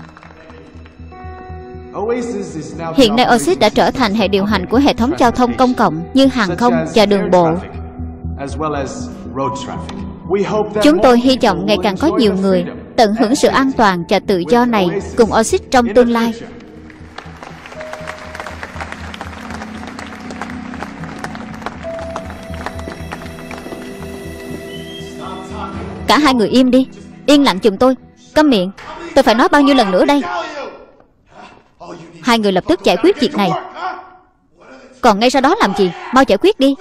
Hiện nay Oasis đã trở thành hệ điều hành của hệ thống giao thông công cộng như hàng không và đường bộ. Chúng tôi hy vọng ngày càng có nhiều người tận hưởng sự an toàn và tự do này cùng Oasis trong tương lai. Cả hai người im đi. Yên lặng giùm tôi. Câm miệng. Tôi phải nói bao nhiêu lần nữa đây? Hai người lập tức giải quyết việc này. Còn ngay sau đó làm gì? Mau giải quyết đi.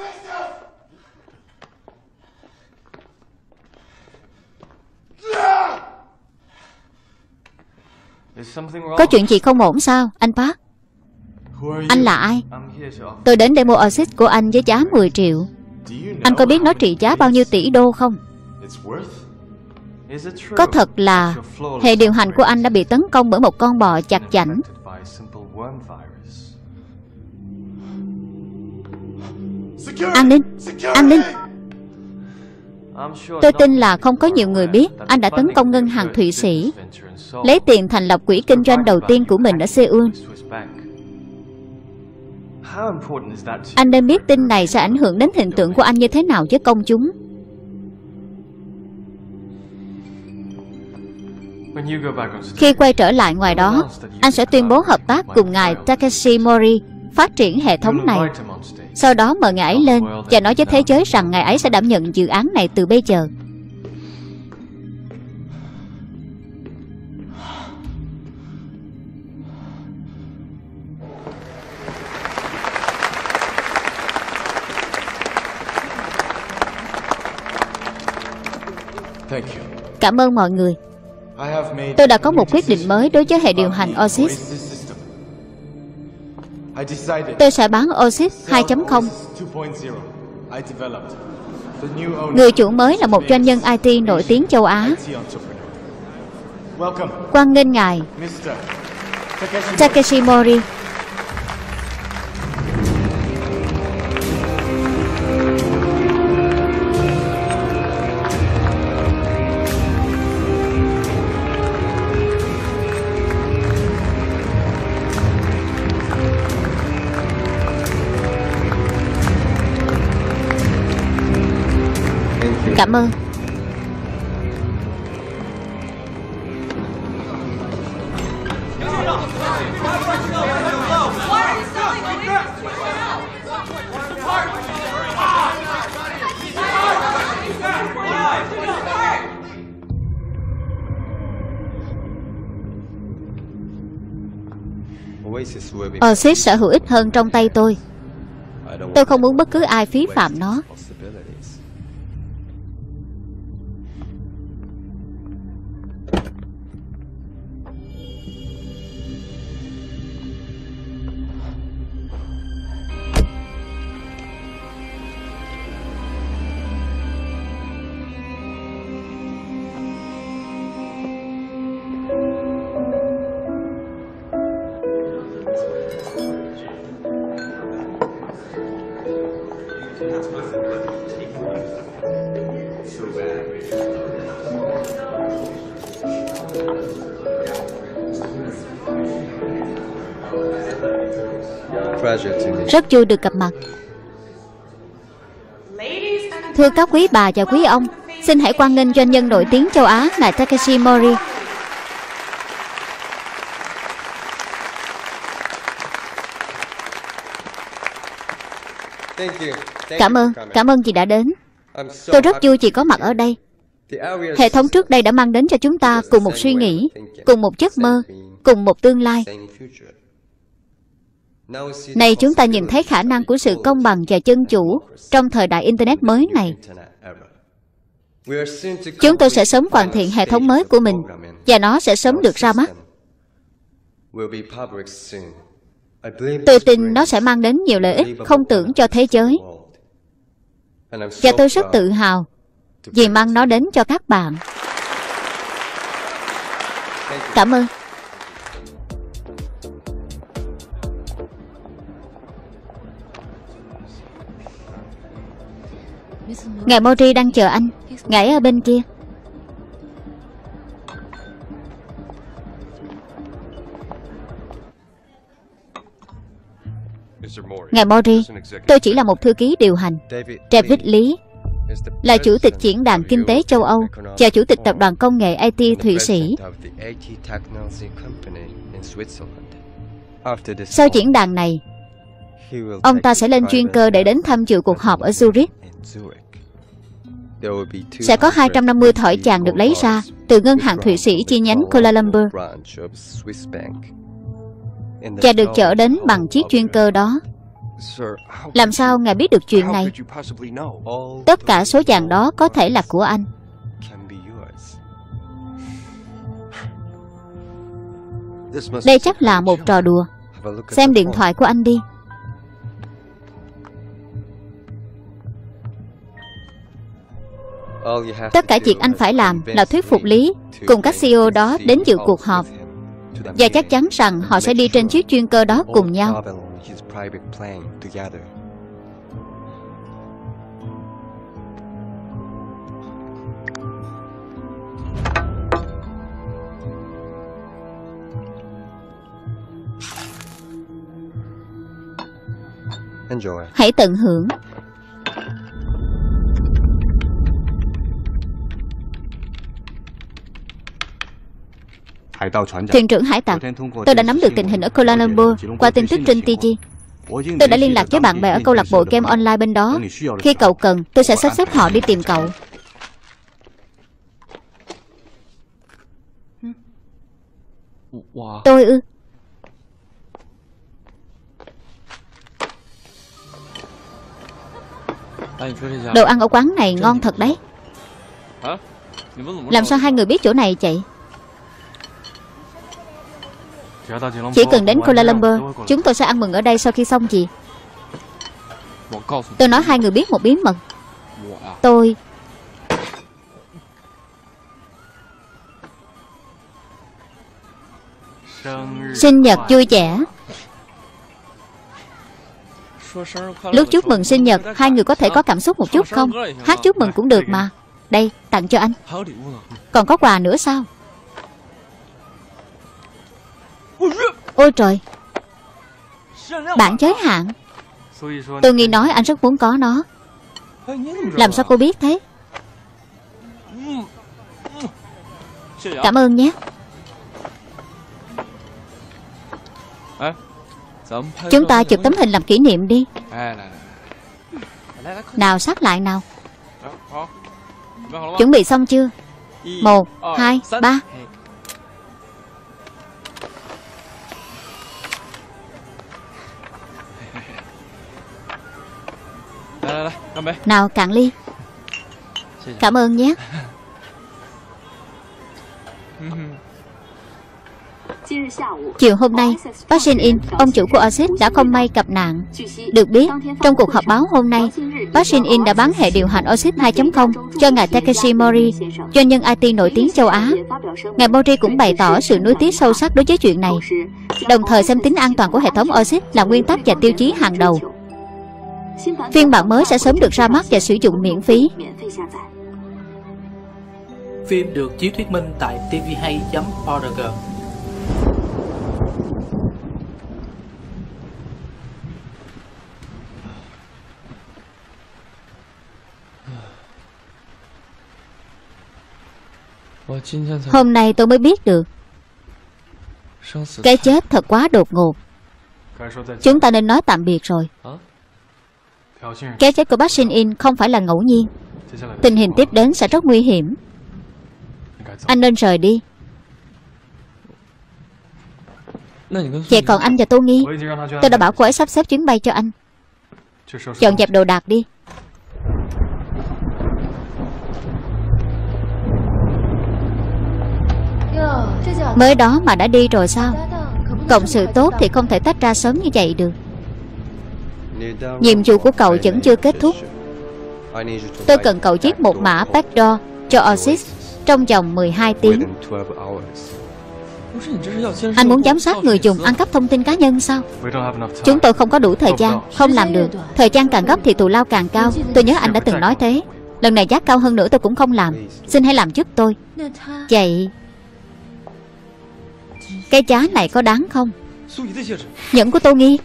Có chuyện gì không ổn sao, anh Park? Anh là ai? Tôi đến demo Oasis của anh với giá mười triệu. Anh có biết nó trị giá bao nhiêu tỷ đô không? Có thật là hệ điều hành của anh đã bị tấn công bởi một con bò chặt chảnh. An ninh! An ninh! Tôi tin là không có nhiều người biết anh đã tấn công ngân hàng Thụy Sĩ, lấy tiền thành lập quỹ kinh doanh đầu tiên của mình ở Seoul. Anh nên biết tin này sẽ ảnh hưởng đến hình tượng của anh như thế nào với công chúng. Khi quay trở lại ngoài đó, anh sẽ tuyên bố hợp tác cùng ngài Takeshi Mori phát triển hệ thống này. Sau đó mời ngài ấy lên và nói với thế giới rằng ngài ấy sẽ đảm nhận dự án này từ bây giờ. Cảm ơn mọi người. Tôi đã có một quyết định mới đối với hệ điều hành Oasis. Tôi sẽ bán Oasis hai chấm không. Người chủ mới là một doanh nhân i tê nổi tiếng châu Á. Hoan nghênh ngài Takeshi Mori. Cảm ơn. Oasis sẽ hữu ích hơn trong tay tôi. Tôi không muốn bất cứ ai phí phạm nó. Rất vui được gặp mặt. Thưa các quý bà và quý ông, xin hãy hoan nghênh doanh nhân nổi tiếng châu Á ngài Takeshi Mori. Cảm ơn, cảm ơn chị đã đến. Tôi rất vui chị có mặt ở đây. Hệ thống trước đây đã mang đến cho chúng ta cùng một suy nghĩ, cùng một giấc mơ, cùng một tương lai. Này chúng ta nhìn thấy khả năng của sự công bằng và dân chủ trong thời đại Internet mới này. Chúng tôi sẽ sớm hoàn thiện hệ thống mới của mình và nó sẽ sớm được ra mắt. Tôi tin nó sẽ mang đến nhiều lợi ích không tưởng cho thế giới. Và tôi rất tự hào vì mang nó đến cho các bạn. Cảm ơn. Ngài Mori đang chờ anh. Ngài ở bên kia. Ngài Mori, tôi chỉ là một thư ký điều hành. David Lý là chủ tịch diễn đàn kinh tế châu Âu và chủ tịch tập đoàn công nghệ i tê Thụy Sĩ. Sau diễn đàn này, ông ta sẽ lên chuyên cơ để đến tham dự cuộc họp ở Zurich. Sẽ có hai trăm năm mươi thỏi vàng được lấy ra từ ngân hàng Thụy Sĩ chi nhánh Kuala Lumpur và được chở đến bằng chiếc chuyên cơ đó. Làm sao ngài biết được chuyện này? Tất cả số vàng đó có thể là của anh. Đây chắc là một trò đùa. Xem điện thoại của anh đi. Tất cả việc anh phải làm là thuyết phục Lý cùng các xê e ô đó đến dự cuộc họp. Và chắc chắn rằng họ sẽ đi trên chiếc chuyên cơ đó cùng nhau. Hãy tận hưởng. Thuyền trưởng hải tặc, tôi đã nắm được tình hình ở Kuala Lumpur qua tin tức trên tê giê. Tôi đã liên lạc với bạn bè ở câu lạc bộ game online bên đó. Khi cậu cần, tôi sẽ sắp xếp họ đi tìm cậu. Tôi ư? Đồ ăn ở quán này ngon thật đấy. Làm sao hai người biết chỗ này vậy? Chỉ cần đến Kuala Lumpur, chúng tôi sẽ ăn mừng ở đây sau khi xong gì. Tôi nói hai người biết một bí mật. Tôi sinh nhật vui vẻ. Lúc chúc mừng sinh nhật, hai người có thể có cảm xúc một chút không? Hát chúc mừng cũng được mà. Đây, tặng cho anh. Còn có quà nữa sao? Ôi trời, bản giới hạn. Tôi nghĩ nói anh rất muốn có nó. Làm sao cô biết thế? Cảm ơn nhé. Chúng ta chụp tấm hình làm kỷ niệm đi. Nào sát lại nào. Chuẩn bị xong chưa? Một, hai, ba. Nào cạn ly. Cảm ơn nhé. Chiều hôm nay, Park Shin-in, ông chủ của Oasis đã không may gặp nạn. Được biết, trong cuộc họp báo hôm nay, Park Shin-in đã bán hệ điều hành Oasis hai chấm không cho ngài Takeshi Mori, doanh nhân i tê nổi tiếng châu Á. Ngài Mori cũng bày tỏ sự nuối tiếc sâu sắc đối với chuyện này, đồng thời xem tính an toàn của hệ thống Oasis là nguyên tắc và tiêu chí hàng đầu. Phiên bản mới sẽ sớm được ra mắt và sử dụng miễn phí. Phim được chiếu thuyết minh tại tê vê hai chấm org. Hôm nay tôi mới biết được cái chết thật quá đột ngột. Chúng ta nên nói tạm biệt rồi. Cái chết của Park Shin-in không phải là ngẫu nhiên. Tình hình tiếp đến sẽ rất nguy hiểm. Anh nên rời đi. Vậy còn anh và Tô Nghi? Tôi đã bảo cô ấy sắp xếp chuyến bay cho anh. Dọn dẹp đồ đạc đi. Mới đó mà đã đi rồi sao? Cộng sự tốt thì không thể tách ra sớm như vậy được. Nhiệm vụ của cậu vẫn chưa kết thúc. Tôi cần cậu viết một mã backdoor cho Oasis trong vòng mười hai tiếng. Anh muốn giám sát người dùng ăn cắp thông tin cá nhân sao? Chúng tôi không có đủ thời gian. Không làm được. Thời gian càng gấp thì thù lao càng cao. Tôi nhớ anh đã từng nói thế. Lần này giá cao hơn nữa tôi cũng không làm. Xin hãy làm giúp tôi. Vậy cái giá này có đáng không? Nhẫn của Tô Nghi.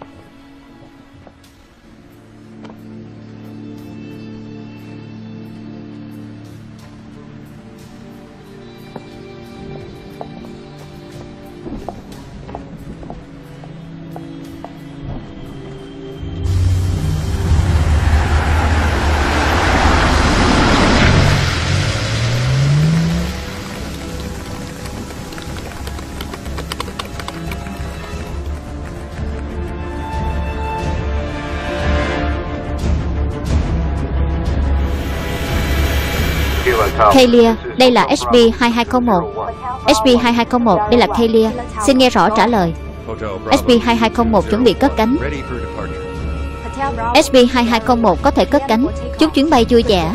Kalia, đây là S B hai hai không một. S B hai hai không một, đây là Kalia. Xin nghe rõ trả lời. S B hai hai không một chuẩn bị cất cánh. S B hai hai không một có thể cất cánh. Chúc chuyến bay vui vẻ.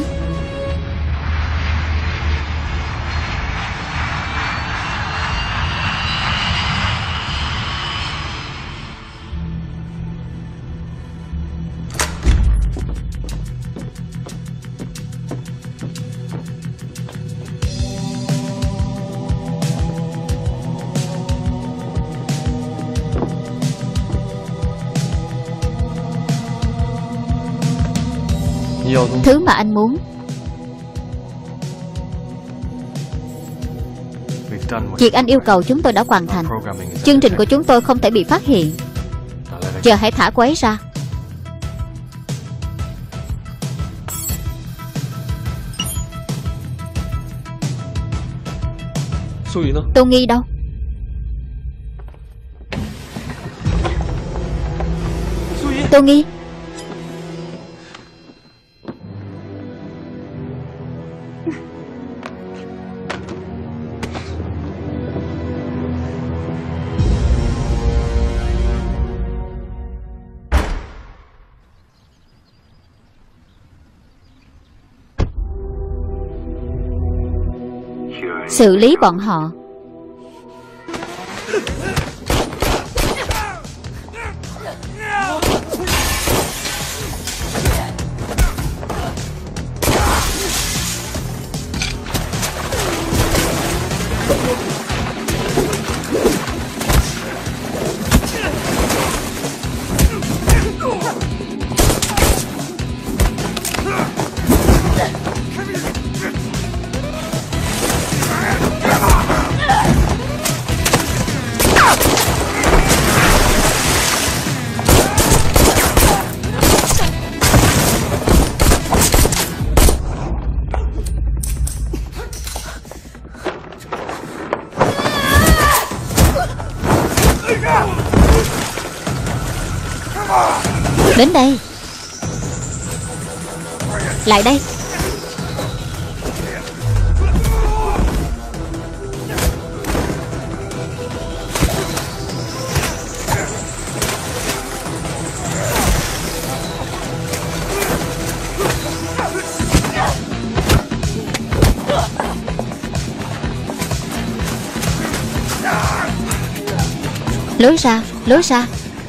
Thứ mà anh muốn. Việc anh yêu cầu chúng tôi đã hoàn thành. Chương trình của chúng tôi không thể bị phát hiện. Giờ hãy thả cô ấy ra. Tô Nghi đâu? Tô Nghi. Xử lý bọn họ. Đến đây. Lại đây. Lối ra, lối ra.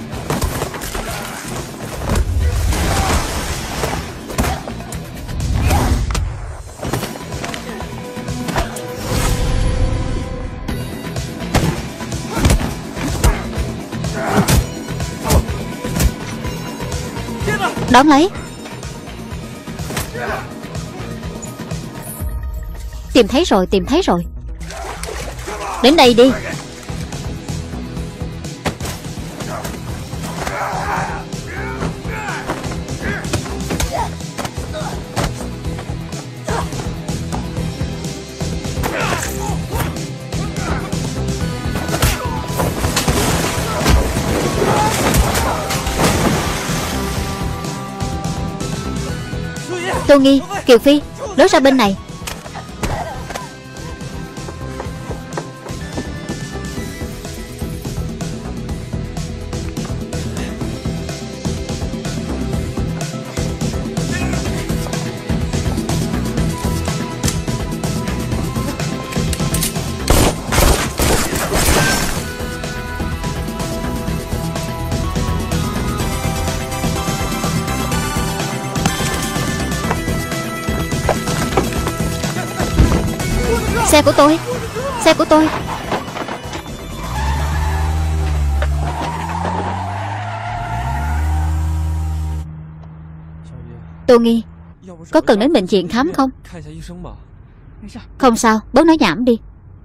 Đón lấy. Tìm thấy rồi, tìm thấy rồi. Đến đây đi. Tô Nghi, Kiều Phi, lối ra bên này. Xe của tôi, xe của tôi. Tô Nghi, có cần đến bệnh viện khám không? Không sao, bớt nói nhảm đi.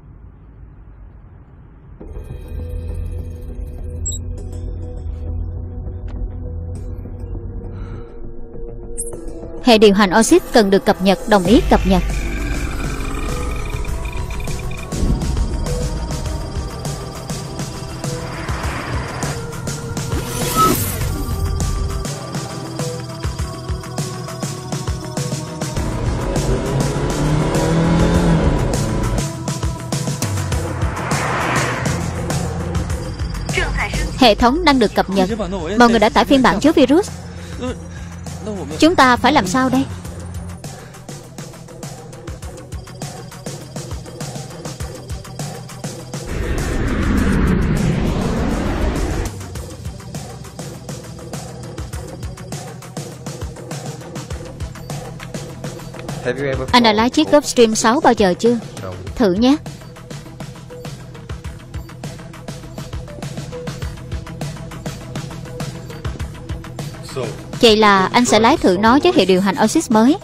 Hệ điều hành Oxys cần được cập nhật, đồng ý cập nhật. Hệ thống đang được cập nhật. Mọi người đã tải phiên bản chứa virus. Chúng ta phải làm sao đây? Anh đã lái chiếc Gulfstream sáu bao giờ chưa? Thử nhé. Vậy là anh sẽ lái thử nó với hệ điều hành Oxys mới.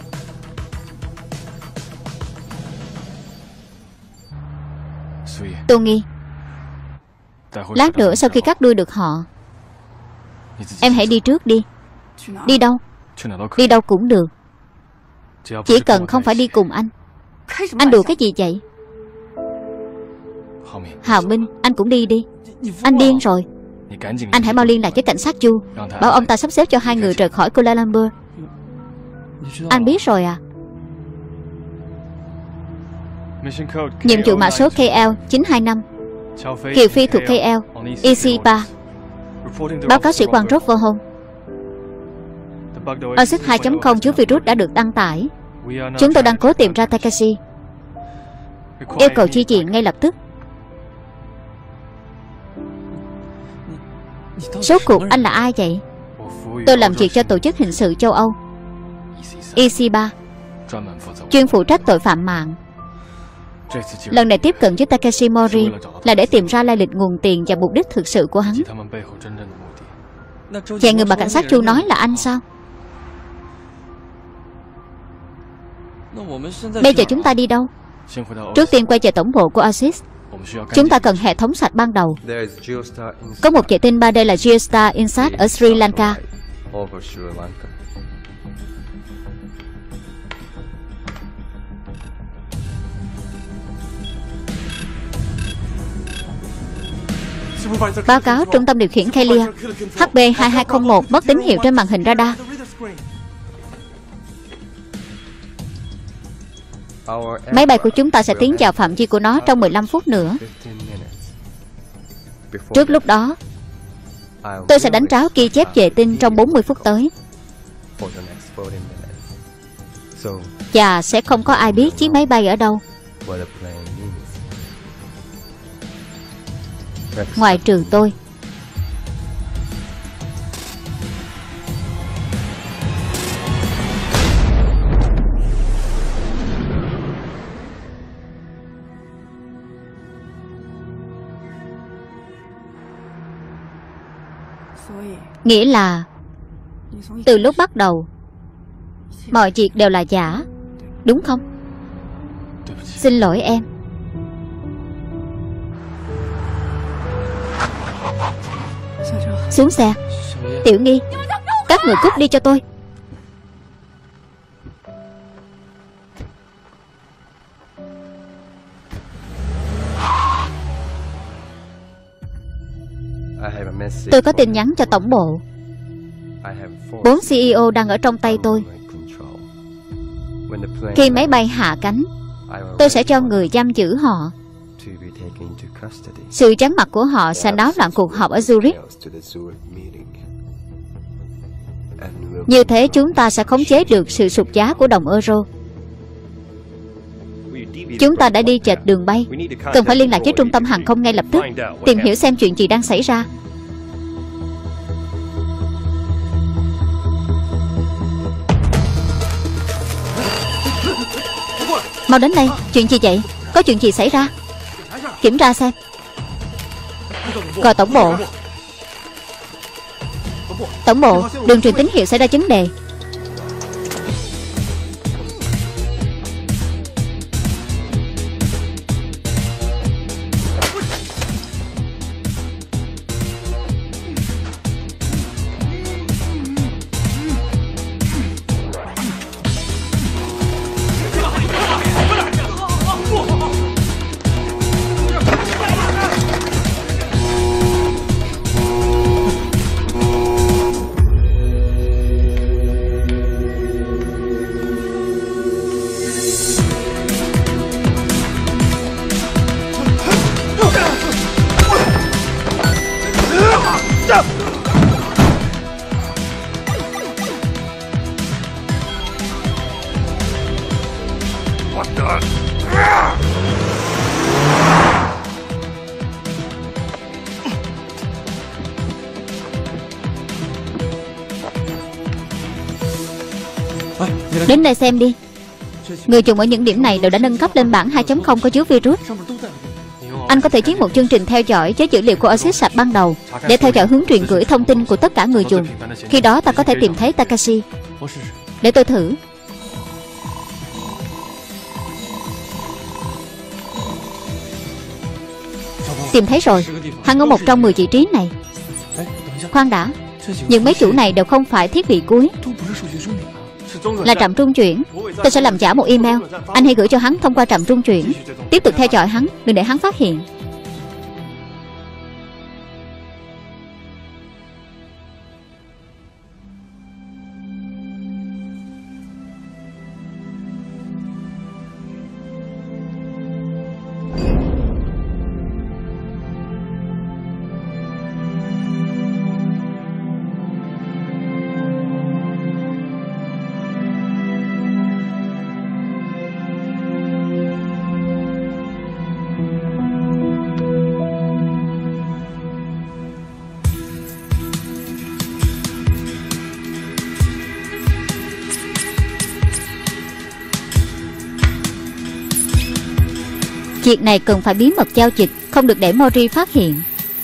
Tô Nghi, lát nữa sau khi cắt đuôi được họ, em hãy đi trước đi. Đi đâu? Đi đâu cũng được, chỉ cần không phải đi cùng anh. Anh đùa cái gì vậy? Hào Minh, anh cũng đi đi. Anh điên rồi. Anh hãy mau liên lạc với cảnh sát Chu, bảo ông ta sắp xếp cho hai người rời khỏi Kuala Lumpur. Anh biết rồi à? Nhiệm vụ mã số K L chín hai năm. Kiều Phi thuộc K L E C ba. Báo cáo sĩ quan Rock Verhon. Oxys hai chấm không chứa virus đã được đăng tải. Chúng tôi đang cố tìm ra Takashi. Yêu cầu chi viện ngay lập tức. Số cuộc anh là ai vậy? Tôi làm việc cho tổ chức hình sự châu Âu E C ba, chuyên phụ trách tội phạm mạng. Lần này tiếp cận với Takashi Mori là để tìm ra lai lịch, nguồn tiền và mục đích thực sự của hắn. Vậy người mà cảnh sát Chu nói là anh sao? Bây giờ chúng ta đi đâu? Trước tiên quay về tổng bộ của Oxys. Chúng ta cần hệ thống sạch ban đầu. Có một vệ tinh ba D là Geostar Insat ở Sri Lanka. Báo cáo trung tâm điều khiển Kalia. H B hai hai không một mất tín hiệu trên màn hình radar. Máy bay của chúng ta sẽ tiến vào phạm vi của nó trong mười lăm phút nữa. Trước lúc đó, tôi sẽ đánh tráo ghi chép vệ tinh trong bốn mươi phút tới. Và sẽ không có ai biết chiếc máy bay ở đâu, ngoại trừ tôi. Nghĩa là từ lúc bắt đầu mọi việc đều là giả, đúng không? Xin lỗi em. Xuống xe. Tiểu Nghi, các người cút đi cho tôi. Tôi có tin nhắn cho tổng bộ. Bốn C E O đang ở trong tay tôi. Khi máy bay hạ cánh, tôi sẽ cho người giam giữ họ. Sự trắng mặt của họ sẽ náo loạn cuộc họp ở Zurich. Như thế chúng ta sẽ khống chế được sự sụt giá của đồng euro. Chúng ta đã đi chệch đường bay. Cần phải liên lạc với trung tâm hàng không ngay lập tức, tìm hiểu xem chuyện gì đang xảy ra. Mau đến đây. Chuyện gì vậy? Có chuyện gì xảy ra? Kiểm tra xem. Gọi tổng bộ. Tổng bộ, đường truyền tín hiệu xảy ra vấn đề. Đến đây xem đi. Người dùng ở những điểm này đều đã nâng cấp lên bản hai chấm không có chứa virus. Anh có thể chiếm một chương trình theo dõi với dữ liệu của Oasis sạch ban đầu để theo dõi hướng truyền gửi thông tin của tất cả người dùng. Khi đó ta có thể tìm thấy Takashi. Để tôi thử. Tìm thấy rồi. Hắn ở một trong mười vị trí này. Khoan đã. Nhưng mấy chủ này đều không phải thiết bị cuối, là trạm trung chuyển. Tôi sẽ làm giả một email. Anh hãy gửi cho hắn thông qua trạm trung chuyển. Tiếp tục theo dõi hắn, đừng để hắn phát hiện. Việc này cần phải bí mật giao dịch, không được để Mori phát hiện.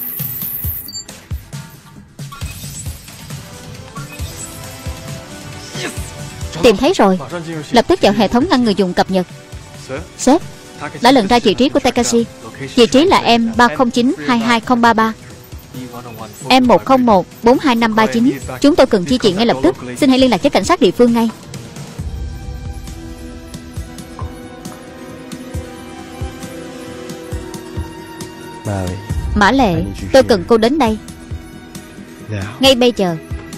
Tìm thấy rồi. Lập tức vào hệ thống ngăn người dùng cập nhật. Sếp, đã lần ra vị trí của Takashi. Vị trí là M ba không chín hai hai không ba ba, M một không một bốn hai năm ba chín. Chúng tôi cần chi viện ngay lập tức. Xin hãy liên lạc với cảnh sát địa phương ngay. Mã Lệ, tôi cần cô đến đây ngay bây giờ.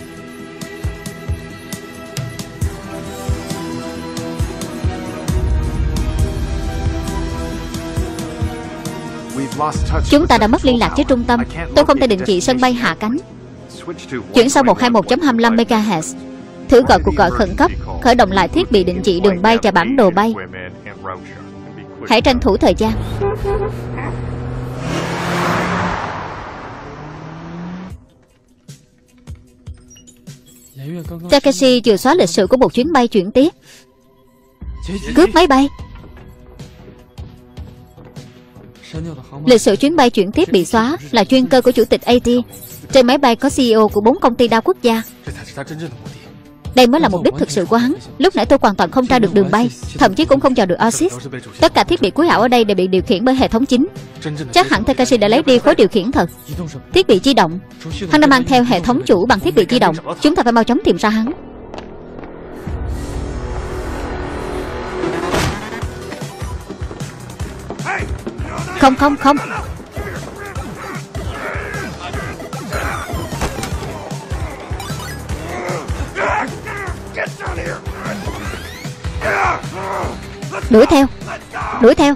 Chúng ta đã mất liên lạc với trung tâm. Tôi không thể định vị sân bay hạ cánh. Chuyển sang một hai một chấm hai mươi lăm MHz. Thử gọi cuộc gọi khẩn cấp. Khởi động lại thiết bị định vị đường bay và bản đồ bay. Hãy tranh thủ thời gian. Takashi vừa xóa lịch sử của một chuyến bay chuyển tiếp. Cướp máy bay. Lịch sử chuyến bay chuyển tiếp bị xóa là chuyên cơ của chủ tịch a tê. Trên máy bay có xê e ô của bốn công ty đa quốc gia. Đây mới là mục đích thực sự của hắn. Lúc nãy tôi hoàn toàn không tra được đường bay, thậm chí cũng không dò được Oasis. Tất cả thiết bị cuối ảo ở đây đều bị điều khiển bởi hệ thống chính. Chắc hẳn Takashi đã lấy đi khối điều khiển thật. Thiết bị di động. Hắn đã mang theo hệ thống chủ bằng thiết bị di động. Chúng ta phải mau chóng tìm ra hắn. Không không không. Get down here! Đuổi theo. Đuổi theo.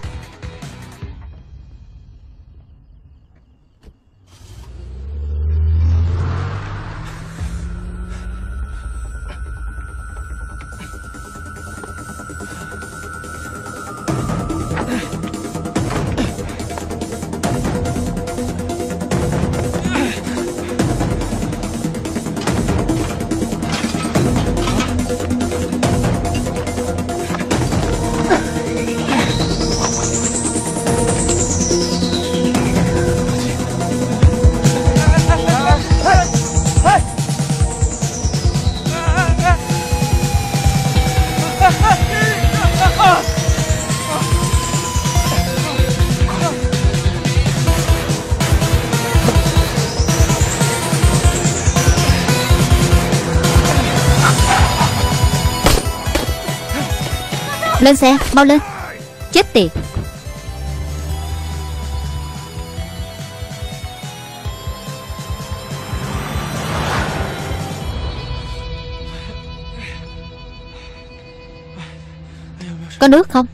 Lên xe, mau lên. Chết tiệt. Có nước không?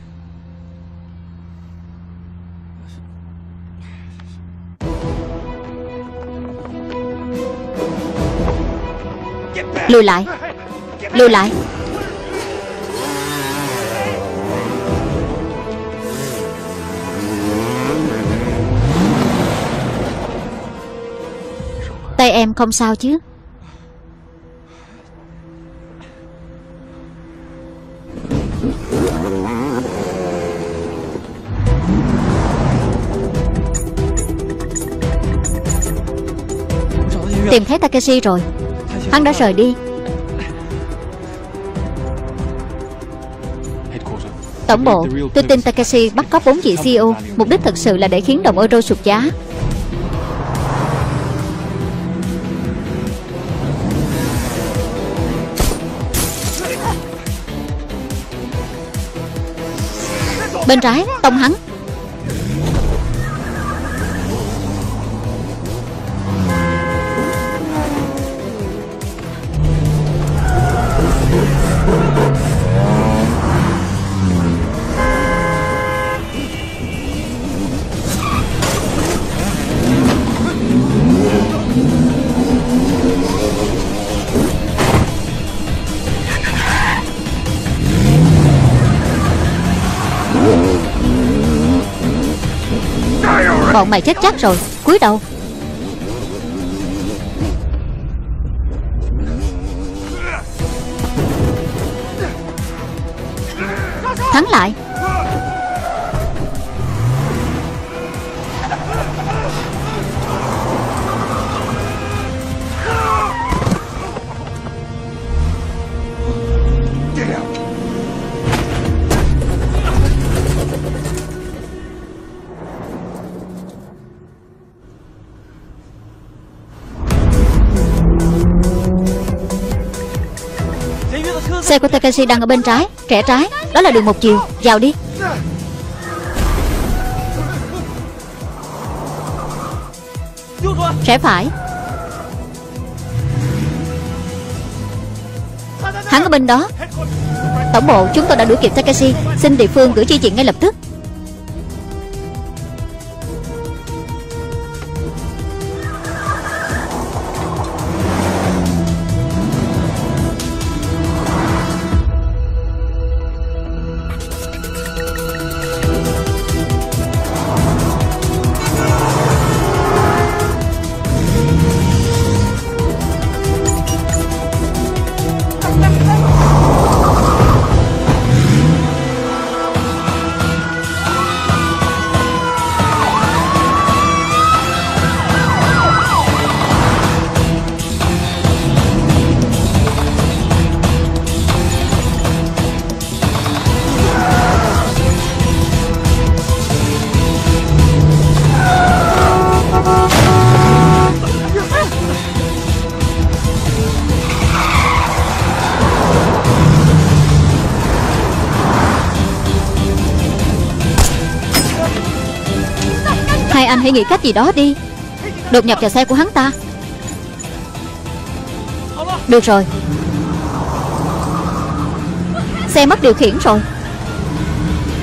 Lùi lại. Lùi lại. Tay em không sao chứ? Tìm thấy Takeshi rồi. Hắn đã rời đi. Tổng bộ, tôi tin Takeshi bắt cóc bốn vị xê e ô. Mục đích thực sự là để khiến đồng euro sụt giá. Bên trái, tông hắn. Bọn mày chết chắc rồi. Cúi đầu. Thắng lại. Xe của Takeshi đang ở bên trái. Rẽ trái, đó là đường một chiều. Vào đi. Rẽ phải. Hắn ở bên đó. Tổng bộ, chúng tôi đã đuổi kịp Takeshi. Xin địa phương gửi chi viện ngay lập tức. Hai anh hãy nghĩ cách gì đó đi. Đột nhập vào xe của hắn ta. Được rồi. Xe mất điều khiển rồi.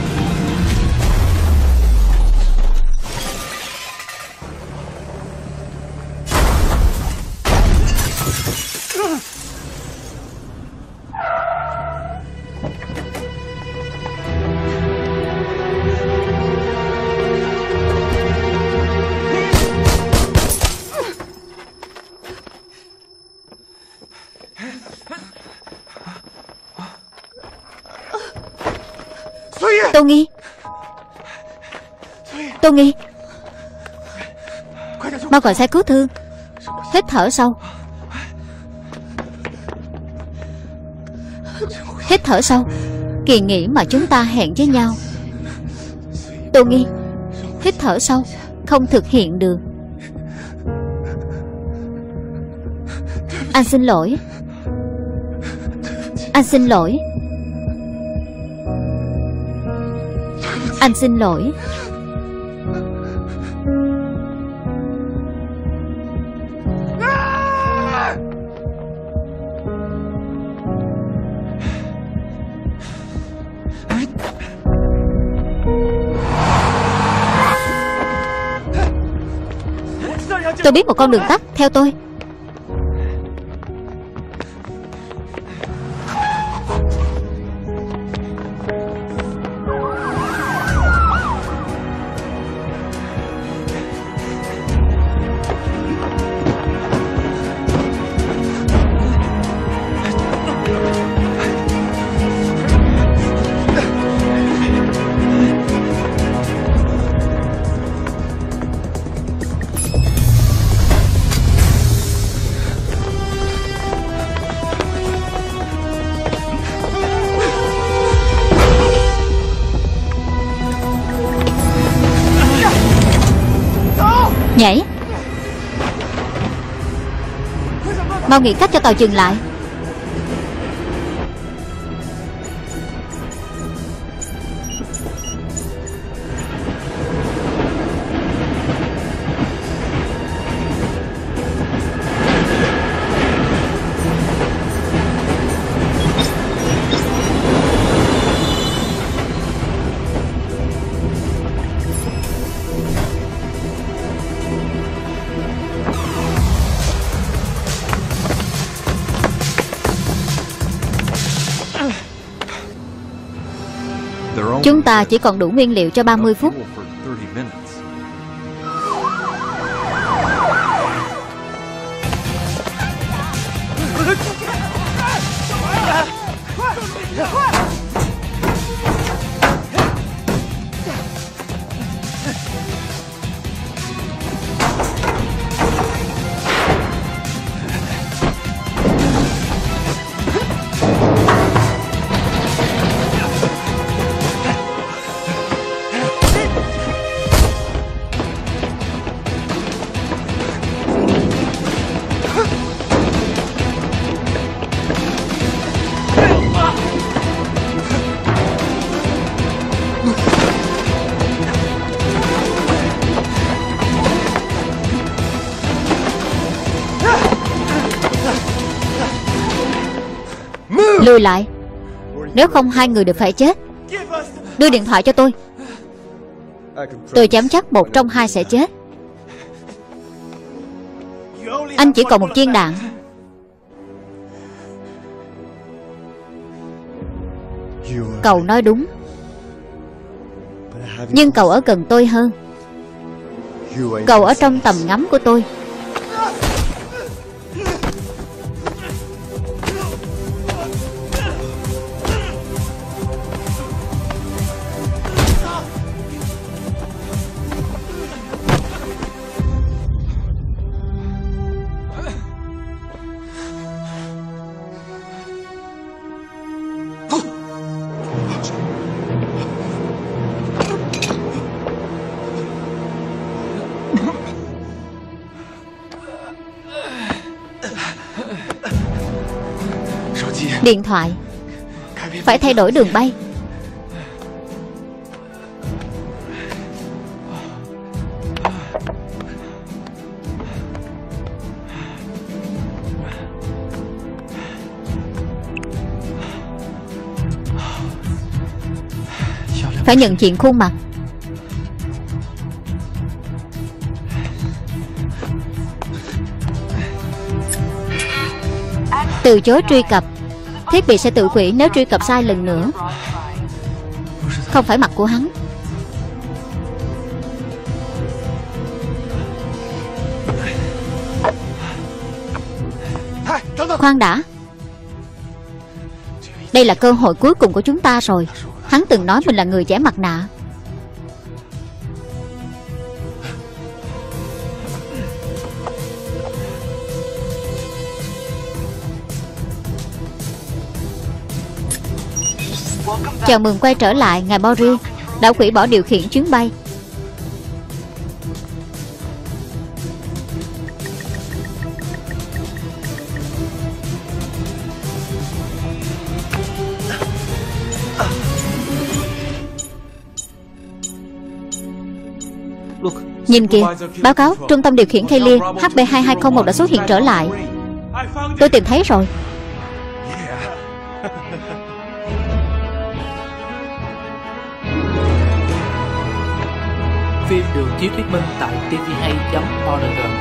Tô Nghi, Tô Nghi, mau gọi xe cứu thương. Hít thở sâu. Hít thở sâu. Kỳ nghỉ mà chúng ta hẹn với nhau. Tô Nghi, hít thở sâu. Không thực hiện được. Anh xin lỗi. Anh xin lỗi. Anh xin lỗi. Tôi biết một con đường tắt, theo tôi. Nhảy. Mau nghĩ cách cho tàu dừng lại. Chúng ta chỉ còn đủ nguyên liệu cho ba mươi phút. Lùi lại. Nếu không hai người đều phải chết. Đưa điện thoại cho tôi. Tôi dám chắc một trong hai sẽ chết. Anh chỉ còn một viên đạn. Cậu nói đúng. Nhưng cậu ở gần tôi hơn. Cậu ở trong tầm ngắm của tôi. Điện thoại. Phải thay đổi đường bay. Phải nhận diện khuôn mặt. Từ chối truy cập. Thiết bị sẽ tự hủy nếu truy cập sai lần nữa. Không phải mặt của hắn. Khoan đã. Đây là cơ hội cuối cùng của chúng ta rồi. Hắn từng nói mình là người trẻ mặt nạ. Chào mừng quay trở lại, ngài Mori. Đã hủy bỏ điều khiển chuyến bay. Nhìn kìa, báo cáo trung tâm điều khiển Kaylee, H B hai hai không một đã xuất hiện trở lại. Tôi tìm thấy rồi. Phim được chiếu thuyết minh tại tvhay chấm org.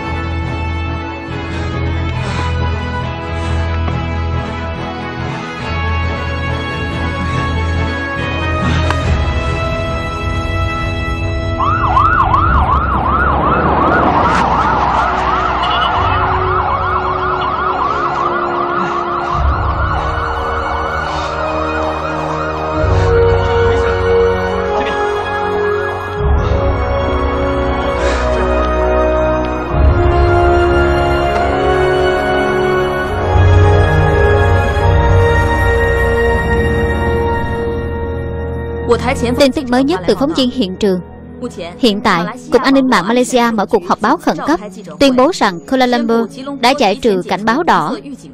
Tin tức mới nhất từ phóng viên hiện trường. Hiện tại, Cục An ninh mạng Malaysia mở cuộc họp báo khẩn cấp, tuyên bố rằng Kuala Lumpur đã giải trừ cảnh báo đỏ.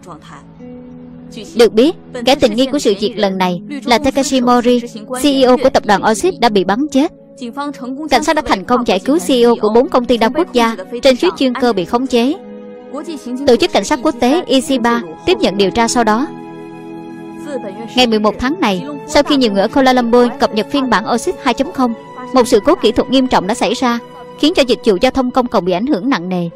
Được biết, kẻ tình nghi của sự việc lần này là Takashi Mori, xê e ô của tập đoàn Oxid đã bị bắn chết. Cảnh sát đã thành công giải cứu xê e ô của bốn công ty đa quốc gia trên chuyến chuyên cơ bị khống chế. Tổ chức cảnh sát quốc tế I C ba tiếp nhận điều tra sau đó. Ngày mười một tháng này, sau khi nhiều người ở Kuala Lumpur cập nhật phiên bản Oxid hai chấm không, một sự cố kỹ thuật nghiêm trọng đã xảy ra, khiến cho dịch vụ giao thông công cộng bị ảnh hưởng nặng nề.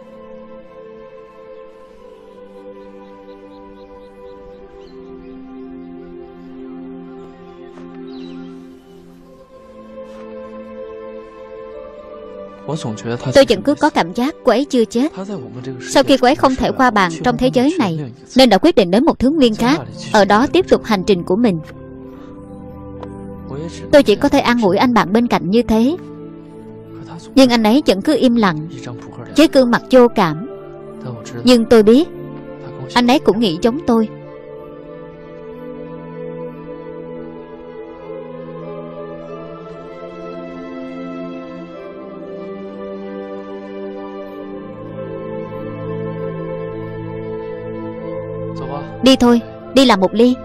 Tôi vẫn cứ có cảm giác cô ấy chưa chết. Sau khi cô ấy không thể qua bàn trong thế giới này, nên đã quyết định đến một thứ nguyên khác, ở đó tiếp tục hành trình của mình. Tôi chỉ có thể an ủi anh bạn bên cạnh như thế, nhưng anh ấy vẫn cứ im lặng, với gương mặt vô cảm. Nhưng tôi biết anh ấy cũng nghĩ giống tôi. Đi thôi, đi làm một ly.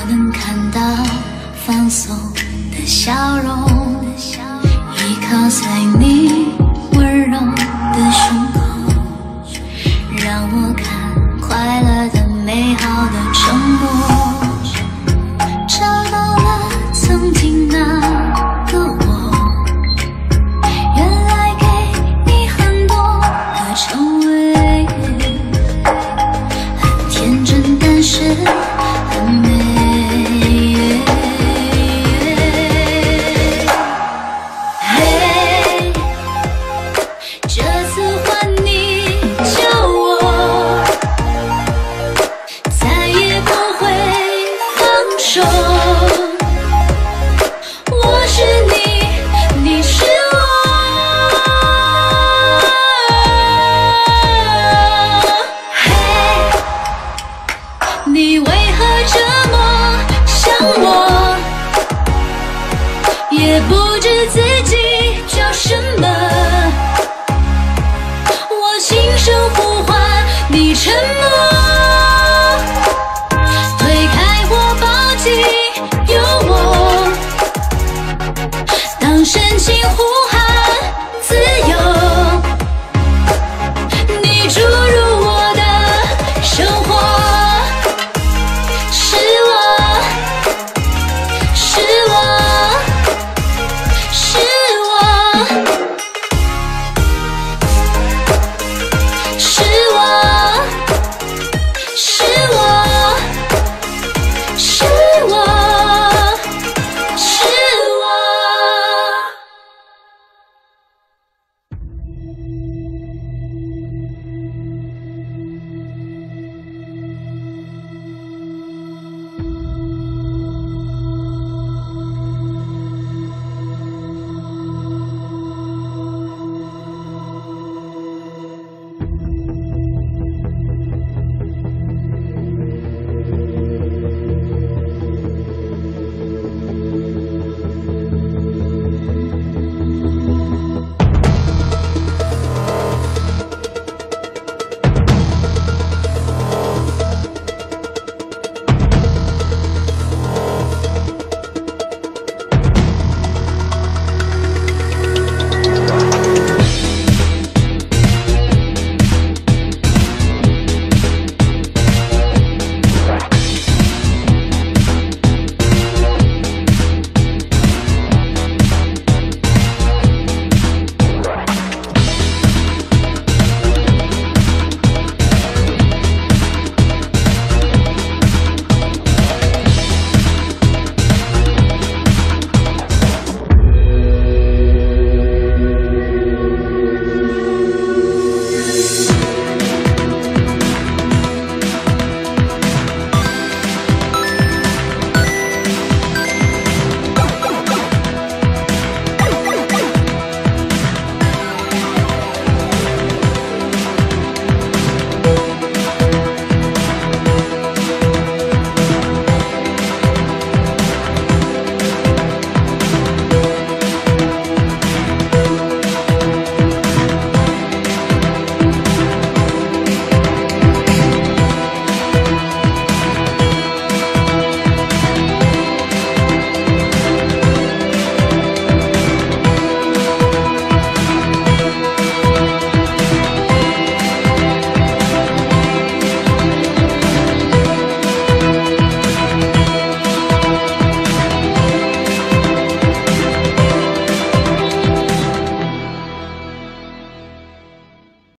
能看到放松的笑容，依靠在你温柔的胸口，让我看快乐的美好的承诺，找到了曾经那个我，原来给你很多的成为，很天真但是很美。嘿，这次换你教我，再也不会放手。我是你，你是我。嘿，你为何这么想我？也不